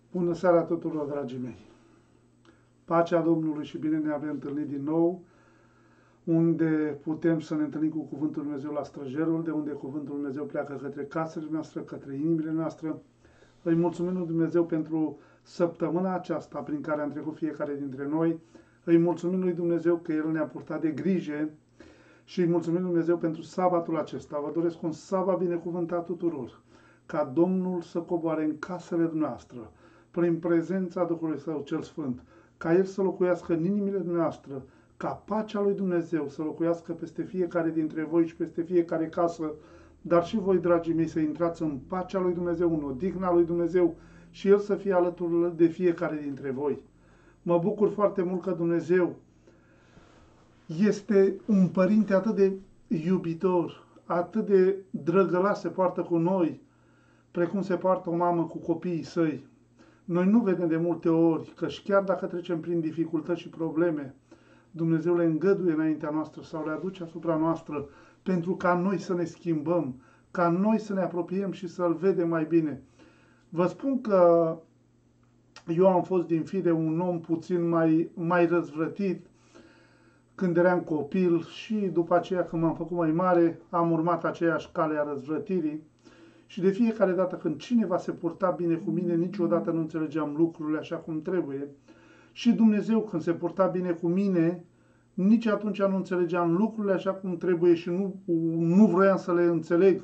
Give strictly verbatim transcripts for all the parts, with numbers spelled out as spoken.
Bună seara tuturor, dragii mei! Pacea Domnului și bine ne avem întâlnit din nou, unde putem să ne întâlnim cu Cuvântul Lui Dumnezeu la străjerul, de unde Cuvântul Lui Dumnezeu pleacă către casele noastre, către inimile noastre. Îi mulțumim Lui Dumnezeu pentru săptămâna aceasta prin care am trecut fiecare dintre noi. Îi mulțumim Lui Dumnezeu că El ne-a purtat de grijă și îi mulțumim Lui Dumnezeu pentru sabatul acesta. Vă doresc un sabat binecuvântat tuturor, ca Domnul să coboare în casele noastre, prin prezența Duhului Său cel Sfânt, ca El să locuiască în inimile noastre, ca pacea lui Dumnezeu să locuiască peste fiecare dintre voi și peste fiecare casă, dar și voi, dragii mei, să intrați în pacea lui Dumnezeu, în odihna lui Dumnezeu și El să fie alături de fiecare dintre voi. Mă bucur foarte mult că Dumnezeu este un părinte atât de iubitor, atât de drăgălaș se poartă cu noi, precum se poartă o mamă cu copiii săi. Noi nu vedem de multe ori că și chiar dacă trecem prin dificultăți și probleme, Dumnezeu le îngăduie înaintea noastră sau le aduce asupra noastră pentru ca noi să ne schimbăm, ca noi să ne apropiem și să-L vedem mai bine. Vă spun că eu am fost din fire un om puțin mai, mai răzvrătit când eram copil și după aceea când m-am făcut mai mare am urmat aceeași cale a răzvrătirii. Și de fiecare dată când cineva se purta bine cu mine, niciodată nu înțelegeam lucrurile așa cum trebuie. Și Dumnezeu când se purta bine cu mine, nici atunci nu înțelegeam lucrurile așa cum trebuie și nu, nu vroiam să le înțeleg.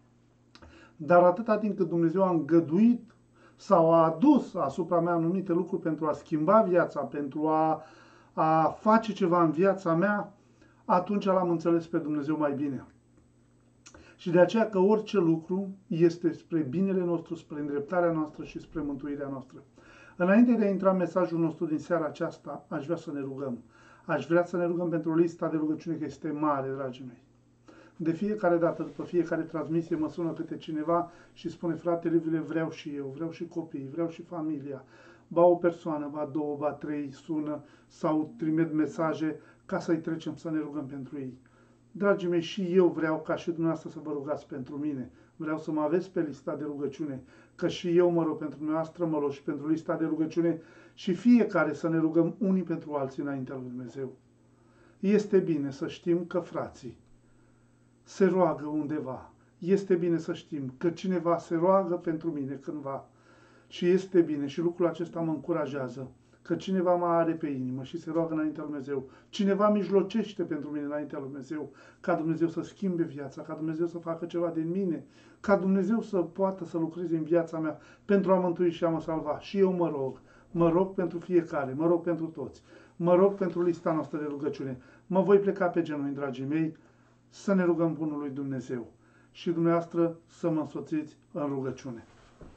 Dar atâta timp cât Dumnezeu a îngăduit sau a adus asupra mea anumite lucruri pentru a schimba viața, pentru a, a face ceva în viața mea, atunci l-am înțeles pe Dumnezeu mai bine. Și de aceea că orice lucru este spre binele nostru, spre îndreptarea noastră și spre mântuirea noastră. Înainte de a intra în mesajul nostru din seara aceasta, aș vrea să ne rugăm. Aș vrea să ne rugăm pentru lista de rugăciune, că este mare, dragii mei. De fiecare dată, după fiecare transmisie, mă sună câte cineva și spune: fratele Iulie, vreau și eu, vreau și copiii, vreau și familia. Ba o persoană, ba două, ba trei sună sau trimit mesaje ca să-i trecem să ne rugăm pentru ei. Dragii mei, și eu vreau ca și dumneavoastră să vă rugați pentru mine. Vreau să mă aveți pe lista de rugăciune, că și eu mă rog pentru dumneavoastră, mă rog și pentru lista de rugăciune și fiecare să ne rugăm unii pentru alții înaintea lui Dumnezeu. Este bine să știm că frații se roagă undeva. Este bine să știm că cineva se roagă pentru mine cândva. Și este bine și lucrul acesta mă încurajează, că cineva mă are pe inimă și se roagă înaintea lui Dumnezeu. Cineva mijlocește pentru mine înaintea lui Dumnezeu, ca Dumnezeu să schimbe viața, ca Dumnezeu să facă ceva din mine, ca Dumnezeu să poată să lucreze în viața mea pentru a mântui și a mă salva. Și eu mă rog, mă rog pentru fiecare, mă rog pentru toți, mă rog pentru lista noastră de rugăciune. Mă voi pleca pe genunchi, dragii mei, să ne rugăm bunului Dumnezeu și dumneavoastră să mă însoțiți în rugăciune.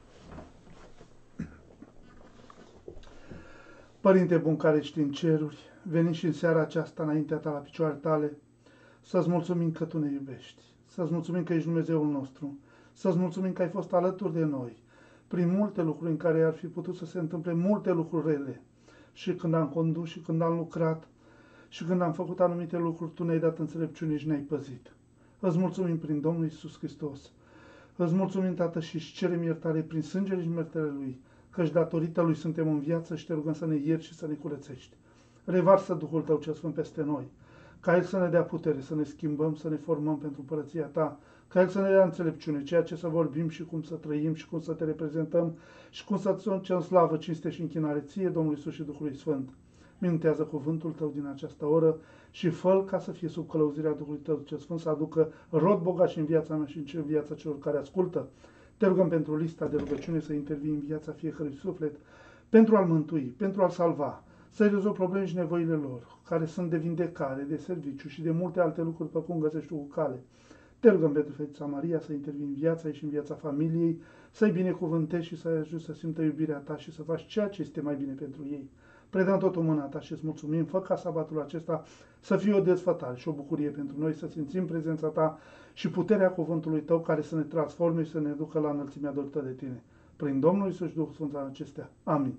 Părinte bun care ești în ceruri, veni și în seara aceasta înaintea ta la picioarele tale, să-ți mulțumim că tu ne iubești, să-ți mulțumim că ești Dumnezeul nostru, să-ți mulțumim că ai fost alături de noi, prin multe lucruri în care ar fi putut să se întâmple multe lucruri rele. Și când am condus și când am lucrat și când am făcut anumite lucruri, tu ne-ai dat înțelepciune și ne-ai păzit. Îți mulțumim prin Domnul Iisus Hristos. Îți mulțumim, Tată, și îți cerem iertare prin sângele și mertele Lui, căci datorită Lui suntem în viață și te rugăm să ne ierți și să ne curățești. Revarsă Duhul Tău cel Sfânt peste noi, ca El să ne dea putere, să ne schimbăm, să ne formăm pentru Împărăția Ta, ca El să ne dea înțelepciune, ceea ce să vorbim și cum să trăim și cum să Te reprezentăm și cum să-Ți aducem slavă, cinste și închinare Ție, Domnului Iisus și Duhului Sfânt. Minutează cuvântul Tău din această oră și fă-L ca să fie sub călăuzirea Duhului Tău cel Sfânt, să aducă rod bogat și în viața mea și în viața celor care ascultă. Te rugăm pentru lista de rugăciune să intervii în viața fiecărui suflet, pentru a-l mântui, pentru a-l salva, să-i rezolvi probleme și nevoile lor, care sunt de vindecare, de serviciu și de multe alte lucruri pe cum găsești tu cu cale. Te rugăm pentru Fetița Maria să intervii în viața ei și în viața familiei, să-i binecuvântezi și să-i ajuți să simtă iubirea ta și să faci ceea ce este mai bine pentru ei. Predăm tot în mâna ta și îți mulțumim, fă ca sabatul acesta să fie o dezfătare și o bucurie pentru noi, să simțim prezența ta și puterea cuvântului tău care să ne transforme și să ne ducă la înălțimea dorită de tine. Prin Domnul Iisus și Duhul Sfânt în acestea. Amin.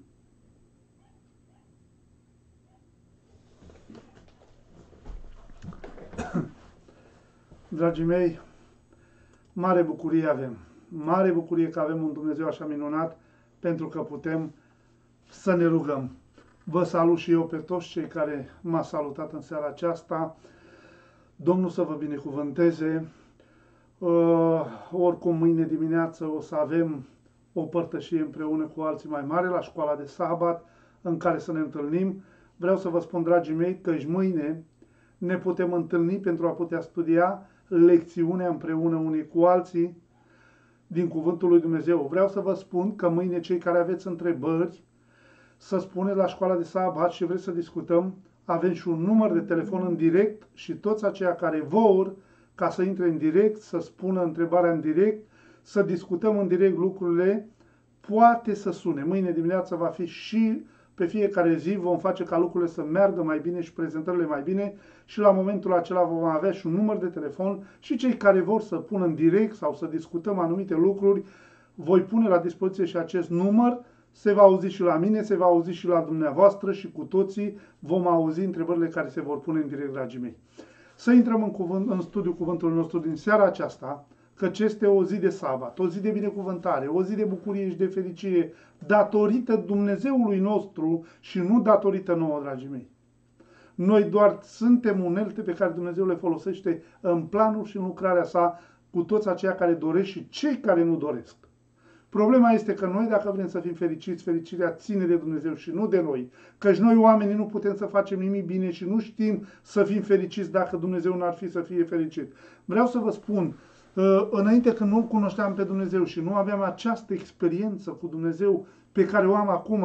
Dragii mei, mare bucurie avem. Mare bucurie că avem un Dumnezeu așa minunat, pentru că putem să ne rugăm. Vă salut și eu pe toți cei care m-au salutat în seara aceasta. Domnul să vă binecuvânteze. Uh, oricum mâine dimineață o să avem o părtășie împreună cu alții mai mari la școala de sabat în care să ne întâlnim. Vreau să vă spun, dragii mei, că și mâine ne putem întâlni pentru a putea studia lecțiunea împreună unii cu alții din Cuvântul lui Dumnezeu. Vreau să vă spun că mâine cei care aveți întrebări să spuneți la școala de sabat și vreți să discutăm, avem și un număr de telefon în direct și toți aceia care vor ca să intre în direct, să spună întrebarea în direct, să discutăm în direct lucrurile, poate să sune. Mâine dimineața va fi și pe fiecare zi, vom face ca lucrurile să meargă mai bine și prezentările mai bine și la momentul acela vom avea și un număr de telefon și cei care vor să pună în direct sau să discutăm anumite lucruri, voi pune la dispoziție și acest număr, se va auzi și la mine, se va auzi și la dumneavoastră și cu toții vom auzi întrebările care se vor pune în direct, dragii mei. Să intrăm în, cuvânt, în studiul cuvântului nostru din seara aceasta, căci este o zi de sabat, o zi de binecuvântare, o zi de bucurie și de fericire, datorită Dumnezeului nostru și nu datorită nouă, dragii mei. Noi doar suntem unelte pe care Dumnezeu le folosește în planul și în lucrarea sa cu toți aceia care doresc și cei care nu doresc. Problema este că noi, dacă vrem să fim fericiți, fericirea ține de Dumnezeu și nu de noi. Căci noi, oamenii, nu putem să facem nimic bine și nu știm să fim fericiți dacă Dumnezeu n-ar fi să fie fericit. Vreau să vă spun, înainte când nu-L cunoșteam pe Dumnezeu și nu aveam această experiență cu Dumnezeu pe care o am acum,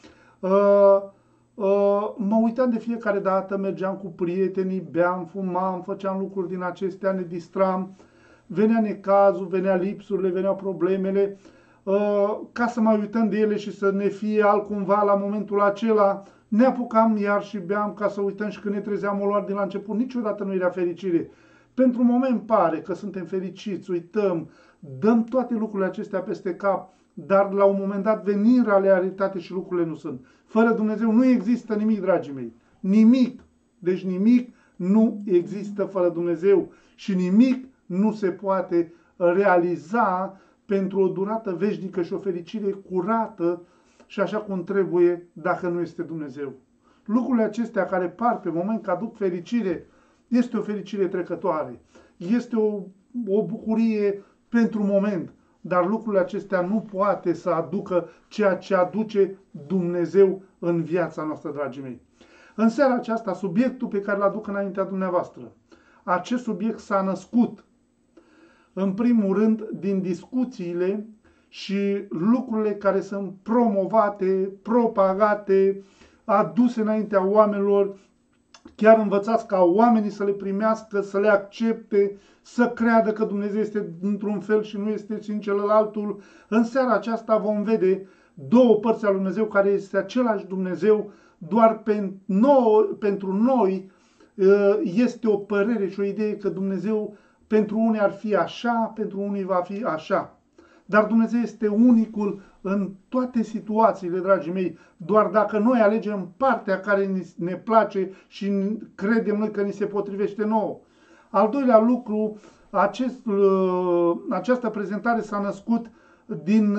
mă uitam de fiecare dată, mergeam cu prietenii, beam, fumam, făceam lucruri din acestea, ne distram, venea necazul, venea lipsurile, veneau problemele, ca să mai uităm de ele și să ne fie altcumva la momentul acela, ne apucam iar și beam ca să uităm și când ne trezeam o luat din la început, niciodată nu era fericire. Pentru un moment pare că suntem fericiți, uităm, dăm toate lucrurile acestea peste cap, dar la un moment dat venim la realitate și lucrurile nu sunt. Fără Dumnezeu nu există nimic, dragii mei. Nimic. Deci nimic nu există fără Dumnezeu și nimic nu se poate realiza pentru o durată veșnică și o fericire curată și așa cum trebuie dacă nu este Dumnezeu. Lucrurile acestea care par pe moment că aduc fericire, este o fericire trecătoare, este o, o bucurie pentru moment, dar lucrurile acestea nu poate să aducă ceea ce aduce Dumnezeu în viața noastră, dragii mei. În seara aceasta, subiectul pe care îl aduc înaintea dumneavoastră, acest subiect s-a născut, în primul rând, din discuțiile și lucrurile care sunt promovate, propagate, aduse înaintea oamenilor, chiar învățați ca oamenii să le primească, să le accepte, să creadă că Dumnezeu este într-un fel și nu este și în celălaltul. În seara aceasta vom vede două părți al lui Dumnezeu care este același Dumnezeu, doar pentru noi este o părere și o idee că Dumnezeu pentru unii ar fi așa, pentru unii va fi așa. Dar Dumnezeu este unicul în toate situațiile, dragii mei, doar dacă noi alegem partea care ne place și credem noi că ni se potrivește nouă. Al doilea lucru, acest, această prezentare s-a născut din,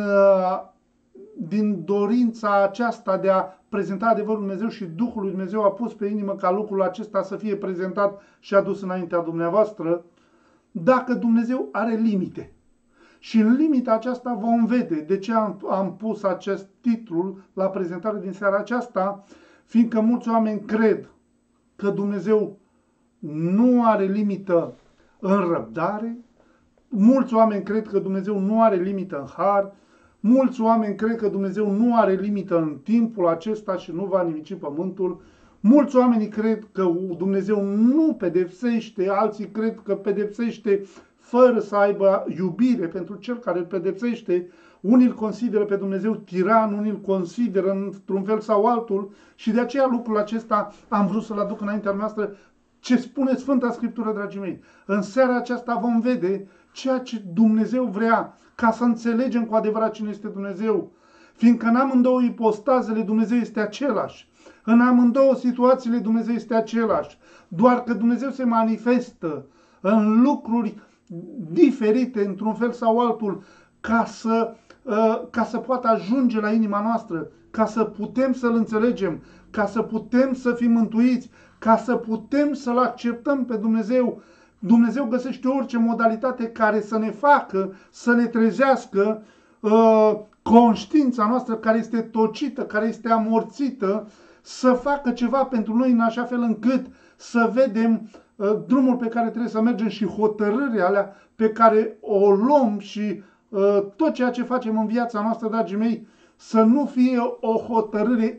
din dorința aceasta de a prezenta adevărul lui Dumnezeu și Duhul lui Dumnezeu a pus pe inimă ca lucrul acesta să fie prezentat și adus înaintea dumneavoastră, dacă Dumnezeu are limite. Și în limita aceasta vom vede de ce am, am pus acest titlu la prezentare din seara aceasta, fiindcă mulți oameni cred că Dumnezeu nu are limită în răbdare, mulți oameni cred că Dumnezeu nu are limită în har, mulți oameni cred că Dumnezeu nu are limită în timpul acesta și nu va nimici pământul, mulți oameni cred că Dumnezeu nu pedepsește, alții cred că pedepsește fără să aibă iubire pentru cel care îl pedepsește. Unii îl consideră pe Dumnezeu tiran, unii îl consideră într-un fel sau altul și de aceea lucrul acesta am vrut să-l aduc înaintea noastră. Ce spune Sfânta Scriptură, dragii mei? În seara aceasta vom vede ceea ce Dumnezeu vrea ca să înțelegem cu adevărat cine este Dumnezeu. Fiindcă în amândouă ipostazele Dumnezeu este același. În amândouă situațiile Dumnezeu este același. Doar că Dumnezeu se manifestă în lucruri diferite într-un fel sau altul ca să ca să poată ajunge la inima noastră, ca să putem să-L înțelegem, ca să putem să fim mântuiți, ca să putem să-L acceptăm pe Dumnezeu. Dumnezeu găsește orice modalitate care să ne facă, să ne trezească uh, conștiința noastră care este tocită, care este amorțită, să facă ceva pentru noi în așa fel încât să vedem uh, drumul pe care trebuie să mergem și hotărârea alea pe care o luăm și uh, tot ceea ce facem în viața noastră, dragii mei, să nu fie o hotărâre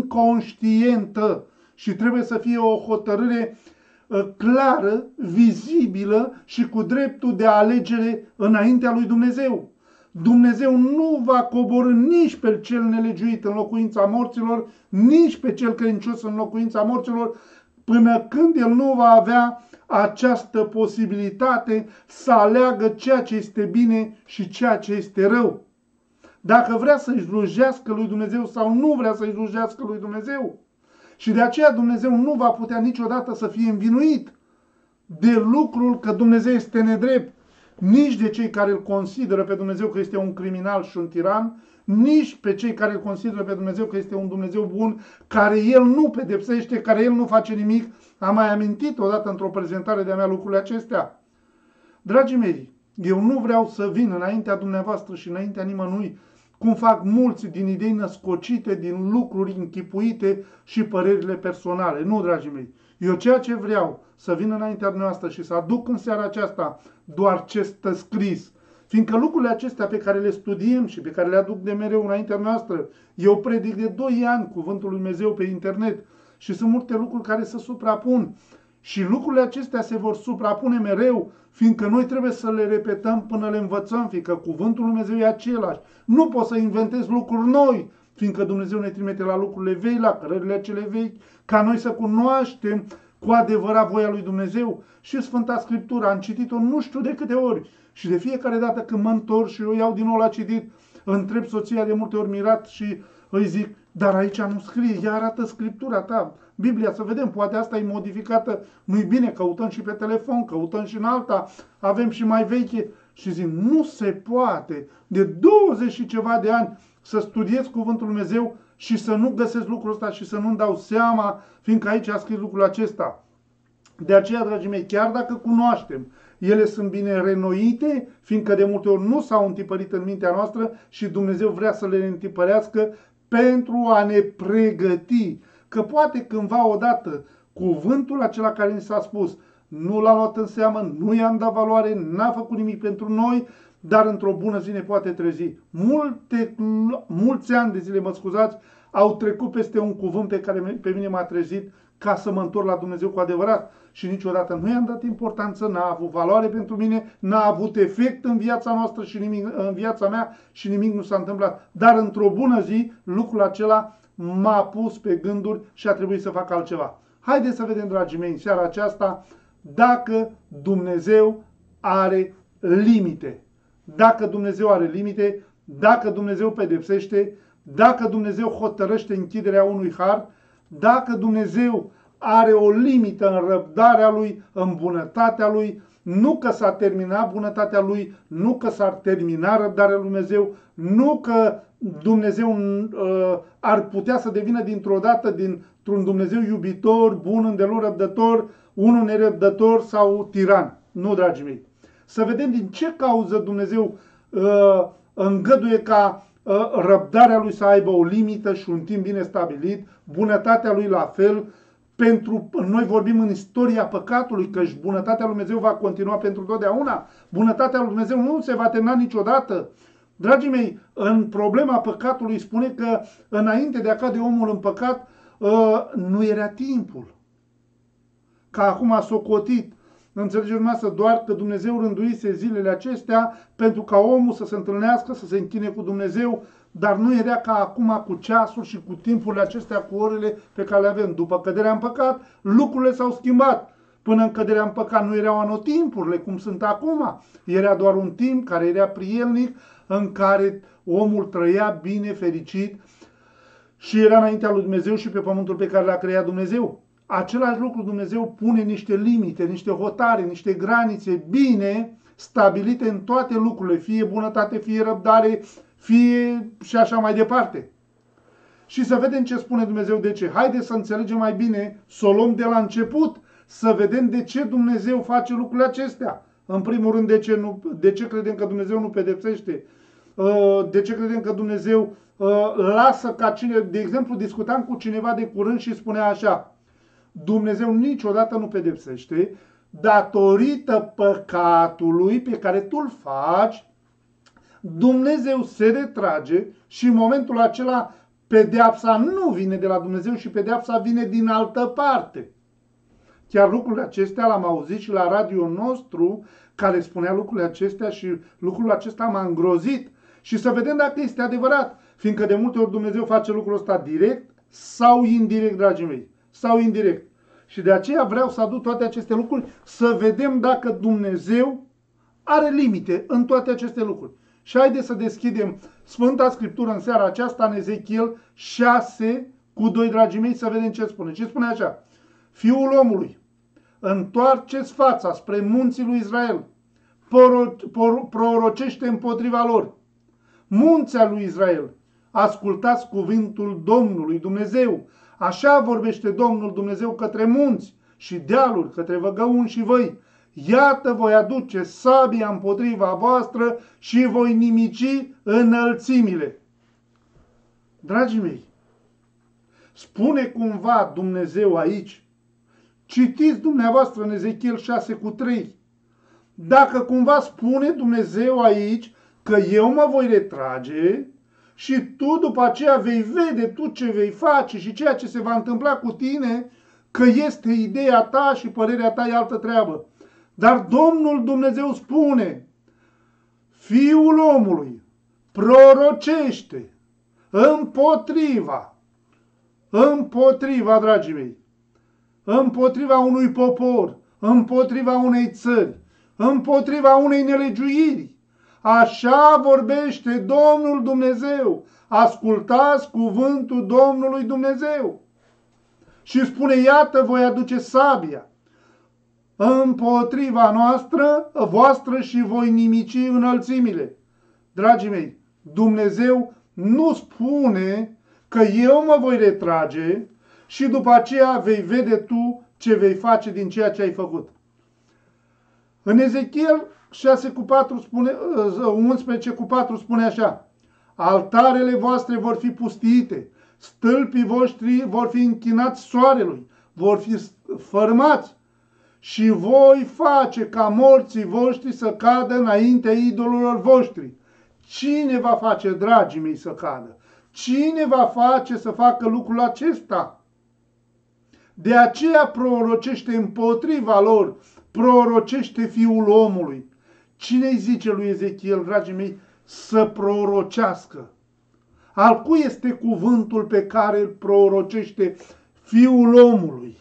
inconștientă și trebuie să fie o hotărâre uh, clară, vizibilă și cu dreptul de alegere înaintea lui Dumnezeu. Dumnezeu nu va coborî nici pe cel nelegiuit în locuința morților, nici pe cel credincios în locuința morților, până când el nu va avea această posibilitate să aleagă ceea ce este bine și ceea ce este rău. Dacă vrea să-i slujească lui Dumnezeu sau nu vrea să-i slujească lui Dumnezeu. Și de aceea Dumnezeu nu va putea niciodată să fie învinuit de lucrul că Dumnezeu este nedrept, nici de cei care îl consideră pe Dumnezeu că este un criminal și un tiran, nici pe cei care îl consideră pe Dumnezeu că este un Dumnezeu bun, care El nu pedepsește, care El nu face nimic. Am mai amintit odată într-o prezentare de-a mea lucrurile acestea. Dragii mei, eu nu vreau să vin înaintea dumneavoastră și înaintea nimănui, cum fac mulți din idei născocite, din lucruri închipuite și părerile personale. Nu, dragii mei. Eu ceea ce vreau să vin înaintea dumneavoastră și să aduc în seara aceasta doar ce stă scris. Fiindcă lucrurile acestea pe care le studiem și pe care le aduc de mereu înaintea noastră, eu predic de doi ani cuvântul lui Dumnezeu pe internet și sunt multe lucruri care se suprapun. Și lucrurile acestea se vor suprapune mereu, fiindcă noi trebuie să le repetăm până le învățăm, fiindcă cuvântul lui Dumnezeu e același. Nu poți să inventezi lucruri noi, fiindcă Dumnezeu ne trimite la lucrurile vechi, la cărările acele vechi, ca noi să cunoaștem cu adevărat voia lui Dumnezeu. Și Sfânta Scriptură, am citit-o nu știu de câte ori și de fiecare dată când mă întorc și eu iau din nou la citit, întreb soția de multe ori mirat și îi zic, dar aici nu scrie, ea arată Scriptura ta, Biblia, să vedem, poate asta e modificată, nu-i bine, căutăm și pe telefon, căutăm și în alta, avem și mai veche. Și zic, nu se poate de douăzeci și ceva de ani să studiez cuvântul lui Dumnezeu și să nu găsesc lucrul ăsta și să nu-mi dau seama, fiindcă aici a scris lucrul acesta. De aceea, dragii mei, chiar dacă cunoaștem, ele sunt bine renoite, fiindcă de multe ori nu s-au întipărit în mintea noastră și Dumnezeu vrea să le întipărească pentru a ne pregăti. Că poate cândva odată cuvântul acela care ni s-a spus nu l-a luat în seamă, nu i-am dat valoare, n-a făcut nimic pentru noi, dar într-o bună zi ne poate trezi. Multe, mulți ani de zile, mă scuzați, au trecut peste un cuvânt pe care pe mine m-a trezit ca să mă întorc la Dumnezeu cu adevărat. Și niciodată nu i-am dat importanță, n-a avut valoare pentru mine, n-a avut efect în viața noastră și nimic, în viața mea și nimic nu s-a întâmplat. Dar într-o bună zi, lucrul acela m-a pus pe gânduri și a trebuit să fac altceva. Haideți să vedem, dragii mei, în seara aceasta, dacă Dumnezeu are limite. Dacă Dumnezeu are limite, dacă Dumnezeu pedepsește, dacă Dumnezeu hotărăște închiderea unui har, dacă Dumnezeu are o limită în răbdarea Lui, în bunătatea Lui, nu că s-a terminat bunătatea Lui, nu că s-ar termina răbdarea Lui Dumnezeu, nu că Dumnezeu uh, ar putea să devină dintr-o dată dintr-un Dumnezeu iubitor, bun, îndelung răbdător, unul nerăbdător sau tiran. Nu, dragii mei. Să vedem din ce cauză Dumnezeu uh, îngăduie ca uh, răbdarea Lui să aibă o limită și un timp bine stabilit, bunătatea Lui la fel. Pentru noi vorbim în istoria păcatului, căci bunătatea lui Dumnezeu va continua pentru totdeauna. Bunătatea lui Dumnezeu nu se va termina niciodată. Dragii mei, în problema păcatului spune că înainte de a cade omul în păcat, nu era timpul. Că acum a socotit. Înțelegeți dumneavoastră doar că Dumnezeu rânduise zilele acestea pentru ca omul să se întâlnească, să se închine cu Dumnezeu, dar nu era ca acum cu ceasul și cu timpurile acestea, cu orele pe care le avem. După căderea în păcat, lucrurile s-au schimbat. Până în căderea în păcat nu erau anotimpurile cum sunt acum. Era doar un timp care era prielnic, în care omul trăia bine, fericit și era înaintea lui Dumnezeu și pe pământul pe care l-a creat Dumnezeu. Același lucru Dumnezeu pune niște limite, niște hotare, niște granițe bine stabilite în toate lucrurile, fie bunătate, fie răbdare, fie și așa mai departe. Și să vedem ce spune Dumnezeu de ce. Haideți să înțelegem mai bine, să o luăm de la început, să vedem de ce Dumnezeu face lucrurile acestea. În primul rând, de ce, nu, de ce credem că Dumnezeu nu pedepsește? De ce credem că Dumnezeu lasă ca cine... De exemplu, discutam cu cineva de curând și spunea așa: Dumnezeu niciodată nu pedepsește, datorită păcatului pe care tu îl faci, Dumnezeu se retrage și în momentul acela pedeapsa nu vine de la Dumnezeu și pedeapsa vine din altă parte. Chiar lucrurile acestea l-am auzit și la radio nostru, care spunea lucrurile acestea și lucrul acesta m-a îngrozit. Și să vedem dacă este adevărat, fiindcă de multe ori Dumnezeu face lucrul ăsta direct sau indirect, dragii mei, sau indirect. Și de aceea vreau să aduc toate aceste lucruri, să vedem dacă Dumnezeu are limite în toate aceste lucruri. Și haideți să deschidem Sfânta Scriptură în seara aceasta, în Ezechiel șase cu doi, dragii mei, să vedem ce spune. Ce spune așa: Fiul omului, întoarceți fața spre munții lui Israel, prorocește împotriva lor. Munțea lui Israel, ascultați cuvântul Domnului Dumnezeu. Așa vorbește Domnul Dumnezeu către munți și dealuri, către văgăuni și văi. Iată, voi aduce sabia împotriva voastră și voi nimici înălțimile. Dragii mei, spune cumva Dumnezeu aici, citiți dumneavoastră în Ezechiel șase cu trei, dacă cumva spune Dumnezeu aici că eu mă voi retrage și tu după aceea vei vede tu ce vei face și ceea ce se va întâmpla cu tine, că este ideea ta și părerea ta e altă treabă. Dar Domnul Dumnezeu spune: Fiul omului prorocește împotriva, împotriva, dragii mei, împotriva unui popor, împotriva unei țări, împotriva unei nelegiuiri. Așa vorbește Domnul Dumnezeu. Ascultați cuvântul Domnului Dumnezeu. Și spune: iată, voi aduce sabia împotriva noastră, voastră și voi nimici înălțimile. Dragii mei, Dumnezeu nu spune că eu mă voi retrage și după aceea vei vede tu ce vei face din ceea ce ai făcut. În Ezechiel șase cu patru spune, unsprezece cu patru spune așa: altarele voastre vor fi pustiite, stâlpii voștri vor fi închinați soarelui, vor fi fărâmați și voi face ca morții voștri să cadă înaintea idolilor voștri. Cine va face, dragii mei, să cadă? Cine va face să facă lucrul acesta? De aceea prorocește împotriva lor, prorocește Fiul omului. Cine îi zice lui Ezechiel, dragii mei, să prorocească? Al cui este cuvântul pe care îl prorocește Fiul omului?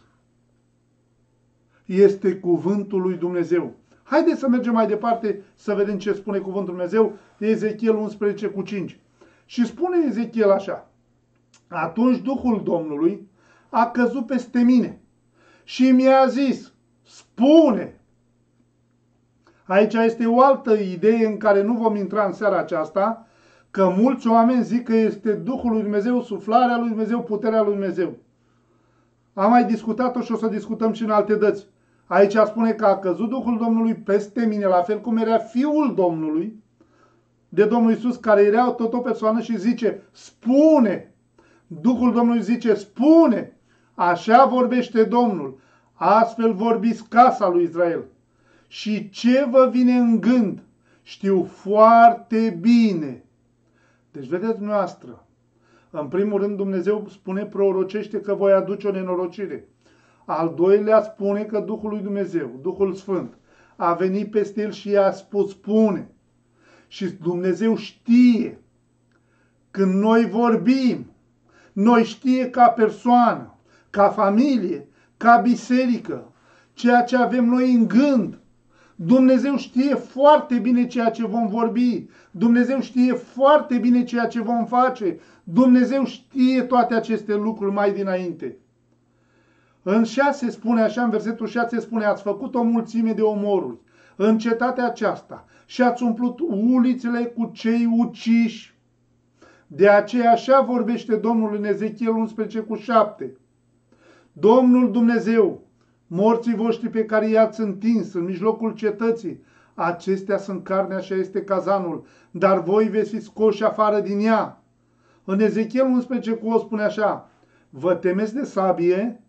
Este cuvântul lui Dumnezeu. Haideți să mergem mai departe să vedem ce spune cuvântul Dumnezeu. Ezechiel unsprezece cu cinci. Și spune Ezechiel așa: atunci Duhul Domnului a căzut peste mine și mi-a zis: spune. Aici este o altă idee în care nu vom intra în seara aceasta, că mulți oameni zic că este Duhul lui Dumnezeu, suflarea lui Dumnezeu, puterea lui Dumnezeu. Am mai discutat-o și o să discutăm și în alte dăți. Aici spune că a căzut Duhul Domnului peste mine, la fel cum era Fiul Domnului, de Domnul Iisus, care era tot o persoană și zice: spune. Duhul Domnului zice: spune. Așa vorbește Domnul. Astfel vorbiți casa lui Israel. Și ce vă vine în gând, știu foarte bine. Deci vedeți dumneavoastră, în primul rând Dumnezeu spune, prorocește că voi aduce o nenorocire. Al doilea spune că Duhul lui Dumnezeu, Duhul Sfânt, a venit peste el și i-a spus: spune. Și Dumnezeu știe, când noi vorbim, noi știe ca persoană, ca familie, ca biserică, ceea ce avem noi în gând. Dumnezeu știe foarte bine ceea ce vom vorbi. Dumnezeu știe foarte bine ceea ce vom face. Dumnezeu știe toate aceste lucruri mai dinainte. În șase spune așa, în versetul șase spune: ați făcut o mulțime de omoruri în cetatea aceasta și ați umplut ulițele cu cei uciși De aceea așa vorbește Domnul în Ezechiel unsprezece cu șapte. Domnul Dumnezeu, morții voștri pe care i-ați întins în mijlocul cetății, acestea sunt carne, așa este cazanul, dar voi veți fi scoși afară din ea. În Ezechiel unsprezece cu o spune așa, vă temeți de sabie?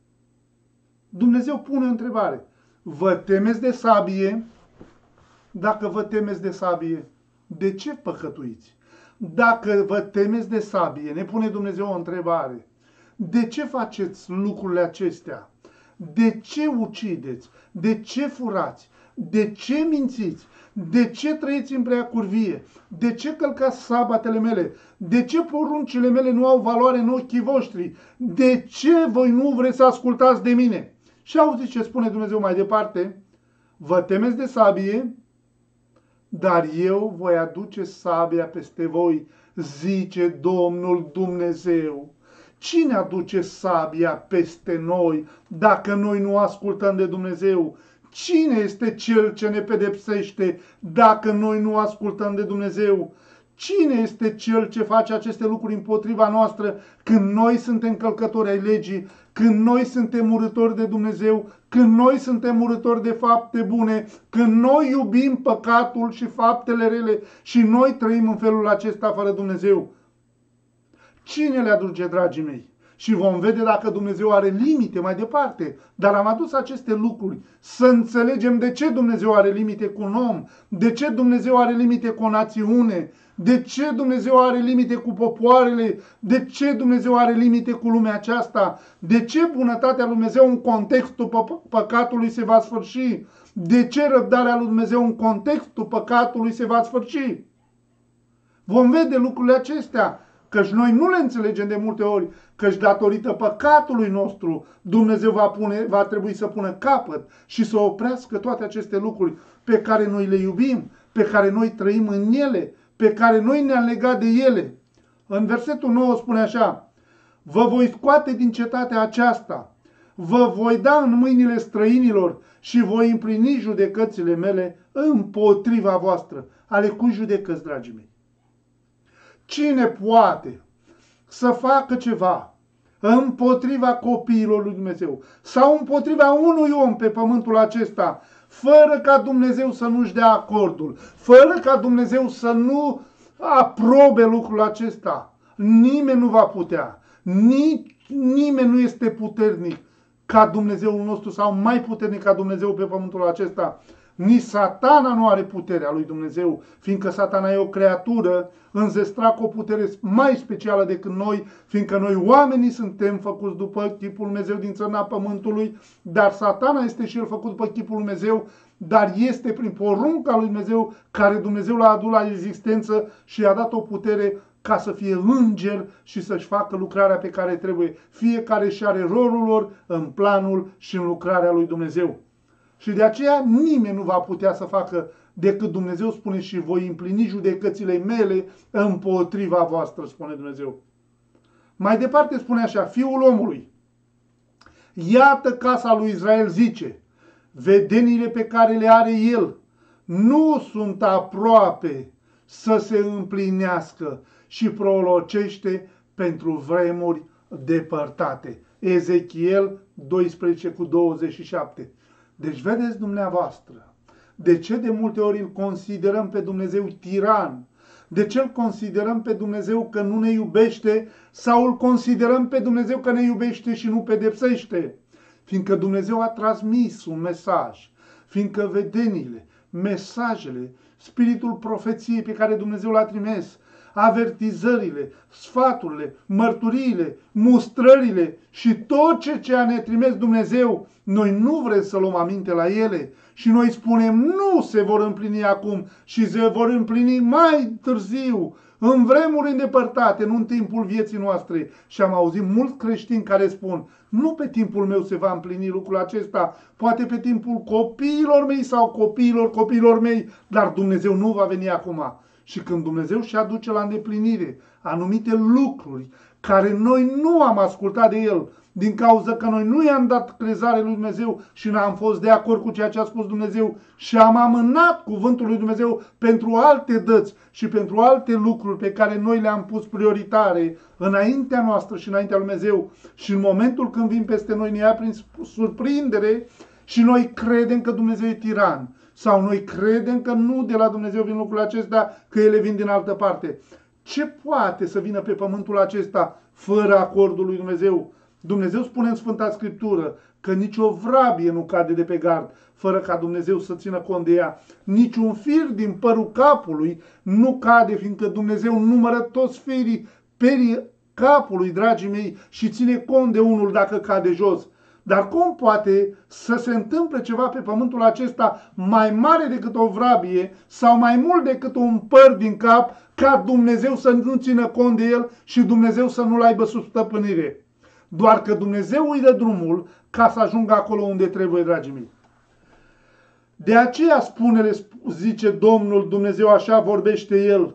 Dumnezeu pune o întrebare. Vă temeți de sabie? Dacă vă temeți de sabie, de ce păcătuiți? Dacă vă temeți de sabie, ne pune Dumnezeu o întrebare. De ce faceți lucrurile acestea? De ce ucideți? De ce furați? De ce mințiți? De ce trăiți în prea curvie? De ce călcați sabatele mele? De ce poruncile mele nu au valoare în ochii voștri? De ce voi nu vreți să ascultați de mine? Și auziți ce spune Dumnezeu mai departe? Vă temeți de sabie, dar eu voi aduce sabia peste voi, zice Domnul Dumnezeu. Cine aduce sabia peste noi dacă noi nu ascultăm de Dumnezeu? Cine este cel ce ne pedepsește dacă noi nu ascultăm de Dumnezeu? Cine este cel ce face aceste lucruri împotriva noastră când noi suntem călcători ai legii, când noi suntem urâtori de Dumnezeu, când noi suntem urâtori de fapte bune, când noi iubim păcatul și faptele rele și noi trăim în felul acesta fără Dumnezeu? Cine le aduce, dragii mei? Și vom vede dacă Dumnezeu are limite mai departe. Dar am adus aceste lucruri să înțelegem de ce Dumnezeu are limite cu un om, de ce Dumnezeu are limite cu o națiune, de ce Dumnezeu are limite cu popoarele, de ce Dumnezeu are limite cu lumea aceasta, de ce bunătatea lui Dumnezeu în contextul pă păcatului se va sfârși, de ce răbdarea lui Dumnezeu în contextul păcatului se va sfârși. Vom vede lucrurile acestea. Căci noi nu le înțelegem de multe ori, căci datorită păcatului nostru Dumnezeu va, pune, va trebui să pună capăt și să oprească toate aceste lucruri pe care noi le iubim, pe care noi trăim în ele, pe care noi ne-am legat de ele. În versetul nouă spune așa, vă voi scoate din cetatea aceasta, vă voi da în mâinile străinilor și voi împlini judecățile mele împotriva voastră. Ale cui judecăți, dragii mei? Cine poate să facă ceva împotriva copiilor lui Dumnezeu sau împotriva unui om pe pământul acesta, fără ca Dumnezeu să nu-și dea acordul, fără ca Dumnezeu să nu aprobe lucrul acesta? Nimeni nu va putea, Nici, nimeni nu este puternic ca Dumnezeul nostru sau mai puternic ca Dumnezeu pe pământul acesta. Nici Satana nu are puterea lui Dumnezeu, fiindcă Satana e o creatură înzestrat cu o putere mai specială decât noi, fiindcă noi oamenii suntem făcuți după chipul lui Dumnezeu din țărâna pământului, dar Satana este și el făcut după chipul lui Dumnezeu, dar este prin porunca lui Dumnezeu care Dumnezeu l-a adus la existență și i-a dat o putere ca să fie înger și să-și facă lucrarea pe care trebuie. Fiecare și are rolul lor în planul și în lucrarea lui Dumnezeu. Și de aceea nimeni nu va putea să facă decât Dumnezeu spune și voi împlini judecățile mele împotriva voastră, spune Dumnezeu. Mai departe spune așa, Fiul omului, iată casa lui Israel zice, vedeniile pe care le are el nu sunt aproape să se împlinească și prorocește pentru vremuri depărtate. Ezechiel doisprezece cu douăzeci și șapte. Deci vedeți dumneavoastră, de ce de multe ori îl considerăm pe Dumnezeu tiran? De ce îl considerăm pe Dumnezeu că nu ne iubește sau îl considerăm pe Dumnezeu că ne iubește și nu pedepsește? Fiindcă Dumnezeu a transmis un mesaj, fiindcă vedenile, mesajele, spiritul profeției pe care Dumnezeu l-a trimis, avertizările, sfaturile, mărturiile, mustrările și tot ce ce ne trimis Dumnezeu, noi nu vrem să luăm aminte la ele și noi spunem nu se vor împlini acum și se vor împlini mai târziu, în vremuri îndepărtate, nu în timpul vieții noastre. Și am auzit mulți creștini care spun, nu pe timpul meu se va împlini lucrul acesta, poate pe timpul copiilor mei sau copiilor copiilor mei, dar Dumnezeu nu va veni acum. Și când Dumnezeu și aduce la îndeplinire anumite lucruri care noi nu am ascultat de El, din cauza că noi nu i-am dat crezare lui Dumnezeu și n-am fost de acord cu ceea ce a spus Dumnezeu și am amânat cuvântul lui Dumnezeu pentru alte dăți și pentru alte lucruri pe care noi le-am pus prioritare înaintea noastră și înaintea lui Dumnezeu, și în momentul când vin peste noi ne ia prin surprindere și noi credem că Dumnezeu e tiran sau noi credem că nu de la Dumnezeu vin lucrurile acestea, că ele vin din altă parte. Ce poate să vină pe pământul acesta fără acordul lui Dumnezeu? Dumnezeu spune în Sfânta Scriptură că nicio vrabie nu cade de pe gard fără ca Dumnezeu să țină cont de ea. Niciun fir din părul capului nu cade, fiindcă Dumnezeu numără toți firii perii capului, dragii mei, și ține cont de unul dacă cade jos. Dar cum poate să se întâmple ceva pe pământul acesta mai mare decât o vrabie sau mai mult decât un păr din cap, ca Dumnezeu să nu țină cont de el și Dumnezeu să nu-l aibă sub stăpânire? Doar că Dumnezeu îi dă drumul ca să ajungă acolo unde trebuie, dragii mei. De aceea spune-le, zice Domnul Dumnezeu, așa vorbește El,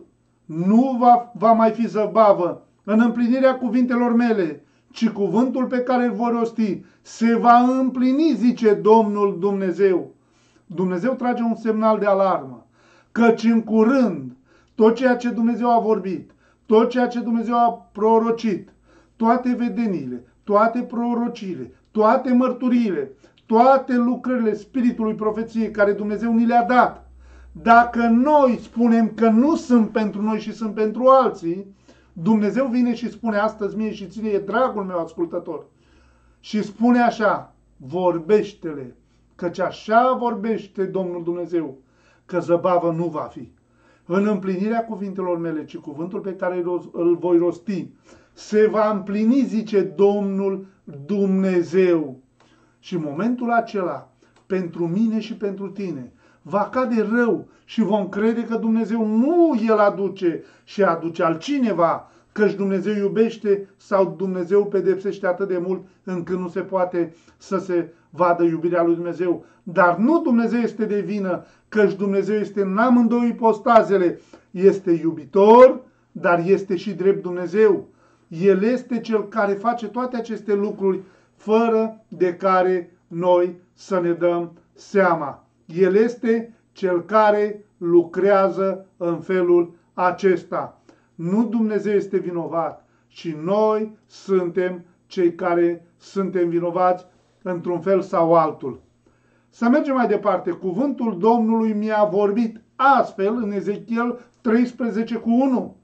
nu va, va mai fi zăbavă în împlinirea cuvintelor mele, ci cuvântul pe care îl voi rosti se va împlini, zice Domnul Dumnezeu. Dumnezeu trage un semnal de alarmă, căci în curând tot ceea ce Dumnezeu a vorbit, tot ceea ce Dumnezeu a prorocit, toate vedeniile, toate prorociile, toate mărturiile, toate lucrările Spiritului Profeției care Dumnezeu ni le-a dat, dacă noi spunem că nu sunt pentru noi și sunt pentru alții, Dumnezeu vine și spune astăzi mie și ține, e dragul meu ascultător, și spune așa, vorbește-le, căci așa vorbește Domnul Dumnezeu, că zăbavă nu va fi. În împlinirea cuvintelor mele, ci cuvântul pe care îl voi rosti, se va împlini, zice Domnul Dumnezeu. Și în momentul acela, pentru mine și pentru tine, va cade rău și vom crede că Dumnezeu nu El aduce și aduce altcineva, căci Dumnezeu iubește sau Dumnezeu pedepsește atât de mult încât nu se poate să se vadă iubirea lui Dumnezeu. Dar nu Dumnezeu este de vină, căci Dumnezeu este în amândouă ipostazele. Este iubitor, dar este și drept Dumnezeu. El este Cel care face toate aceste lucruri fără de care noi să ne dăm seama. El este Cel care lucrează în felul acesta. Nu Dumnezeu este vinovat, ci noi suntem cei care suntem vinovați într-un fel sau altul. Să mergem mai departe. Cuvântul Domnului mi-a vorbit astfel în Ezechiel treisprezece cu unu.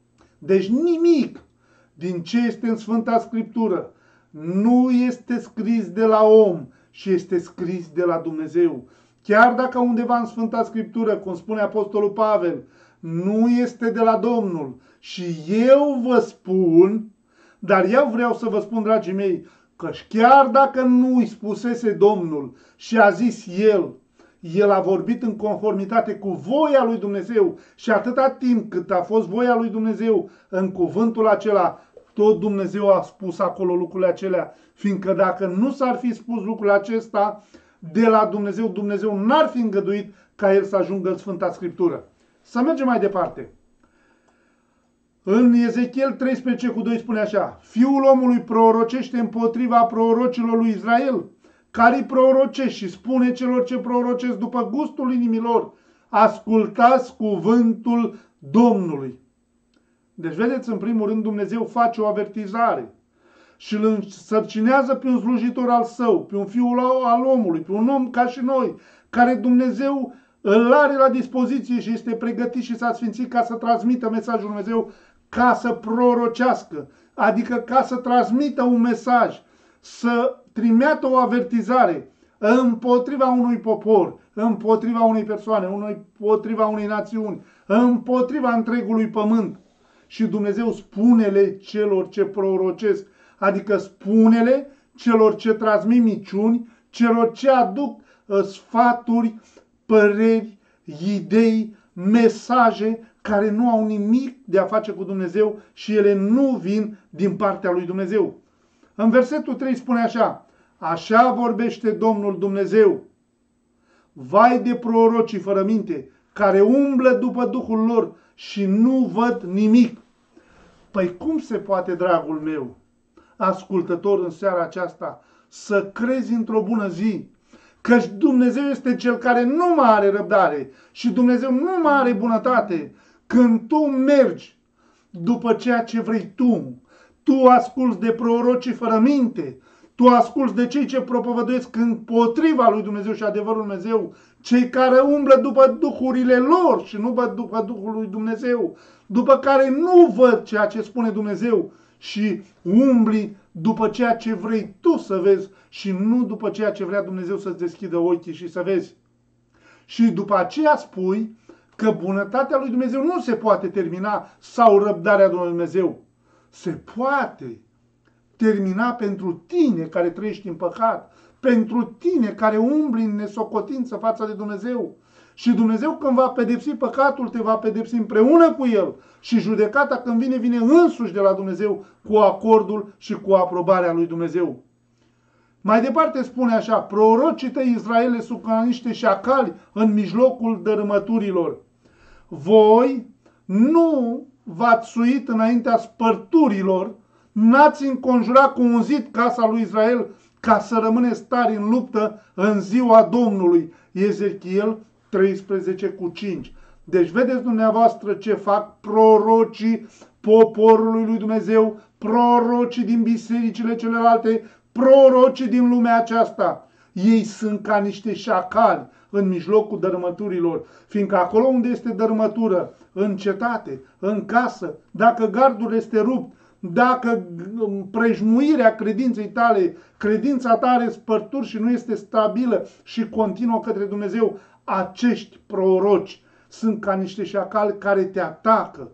Deci nimic din ce este în Sfânta Scriptură nu este scris de la om și este scris de la Dumnezeu. Chiar dacă undeva în Sfânta Scriptură, cum spune Apostolul Pavel, nu este de la Domnul și eu vă spun, dar eu vreau să vă spun, dragii mei, că chiar dacă nu îi spusese Domnul și a zis El, El a vorbit în conformitate cu voia lui Dumnezeu și atâta timp cât a fost voia lui Dumnezeu în cuvântul acela, tot Dumnezeu a spus acolo lucrurile acelea, fiindcă dacă nu s-ar fi spus lucrul acesta de la Dumnezeu, Dumnezeu n-ar fi îngăduit ca El să ajungă în Sfânta Scriptură. Să mergem mai departe. În Ezechiel treisprezece cu doi spune așa: Fiul omului prorocește împotriva prorocilor lui Israel, care îi prorocește și spune celor ce prorocesc după gustul inimilor: ascultați cuvântul Domnului. Deci vedeți, în primul rând Dumnezeu face o avertizare și îl însărcinează pe un slujitor al său, pe un fiul al omului, pe un om ca și noi, care Dumnezeu îl are la dispoziție și este pregătit și s-a sfințit ca să transmită mesajul lui Dumnezeu, ca să prorocească, adică ca să transmită un mesaj, să trimită o avertizare împotriva unui popor, împotriva unei persoane, împotriva unei națiuni, împotriva întregului pământ. Și Dumnezeu spune-le celor ce prorocesc, adică spune-le celor ce transmit minciuni, celor ce aduc uh, sfaturi, păreri, idei, mesaje care nu au nimic de a face cu Dumnezeu și ele nu vin din partea lui Dumnezeu. În versetul trei spune așa: așa vorbește Domnul Dumnezeu: vai de prorocii fără minte, care umblă după duhul lor și nu văd nimic. Păi cum se poate, dragul meu, ascultător, în seara aceasta, să crezi într-o bună zi? Căci Dumnezeu este Cel care nu mai are răbdare și Dumnezeu nu mai are bunătate. Când tu mergi după ceea ce vrei tu, tu asculți de prorocii fără minte, tu asculți de cei ce propovăduiesc împotriva lui Dumnezeu și adevărul Dumnezeu, cei care umblă după duhurile lor și nu după Duhul lui Dumnezeu, după care nu văd ceea ce spune Dumnezeu și umbli după ceea ce vrei tu să vezi și nu după ceea ce vrea Dumnezeu să-ți deschidă ochii și să vezi. Și după aceea spui că bunătatea lui Dumnezeu nu se poate termina sau răbdarea lui Dumnezeu. Se poate termina pentru tine care trăiești în păcat, pentru tine care umbli în nesocotință față de Dumnezeu. Și Dumnezeu, când va pedepsi păcatul, te va pedepsi împreună cu el. Și judecata, când vine, vine însuși de la Dumnezeu cu acordul și cu aprobarea lui Dumnezeu. Mai departe spune așa: prorocii tăi Israele sunt ca niște șacali în mijlocul dărâmăturilor. Voi nu v-ați suit înaintea spărturilor, n-ați înconjurat cu un zid casa lui Israel ca să rămâneți tari în luptă în ziua Domnului. Ezechiel treisprezece cu cinci. Deci vedeți dumneavoastră ce fac prorocii poporului lui Dumnezeu, prorocii din bisericile celelalte, prorocii din lumea aceasta. Ei sunt ca niște șacali în mijlocul dărâmăturilor, fiindcă acolo unde este dărâmătură, în cetate, în casă, dacă gardul este rupt, dacă prejmuirea credinței tale, credința ta are spărturi și nu este stabilă și continuă către Dumnezeu, acești proroci sunt ca niște șacali care te atacă.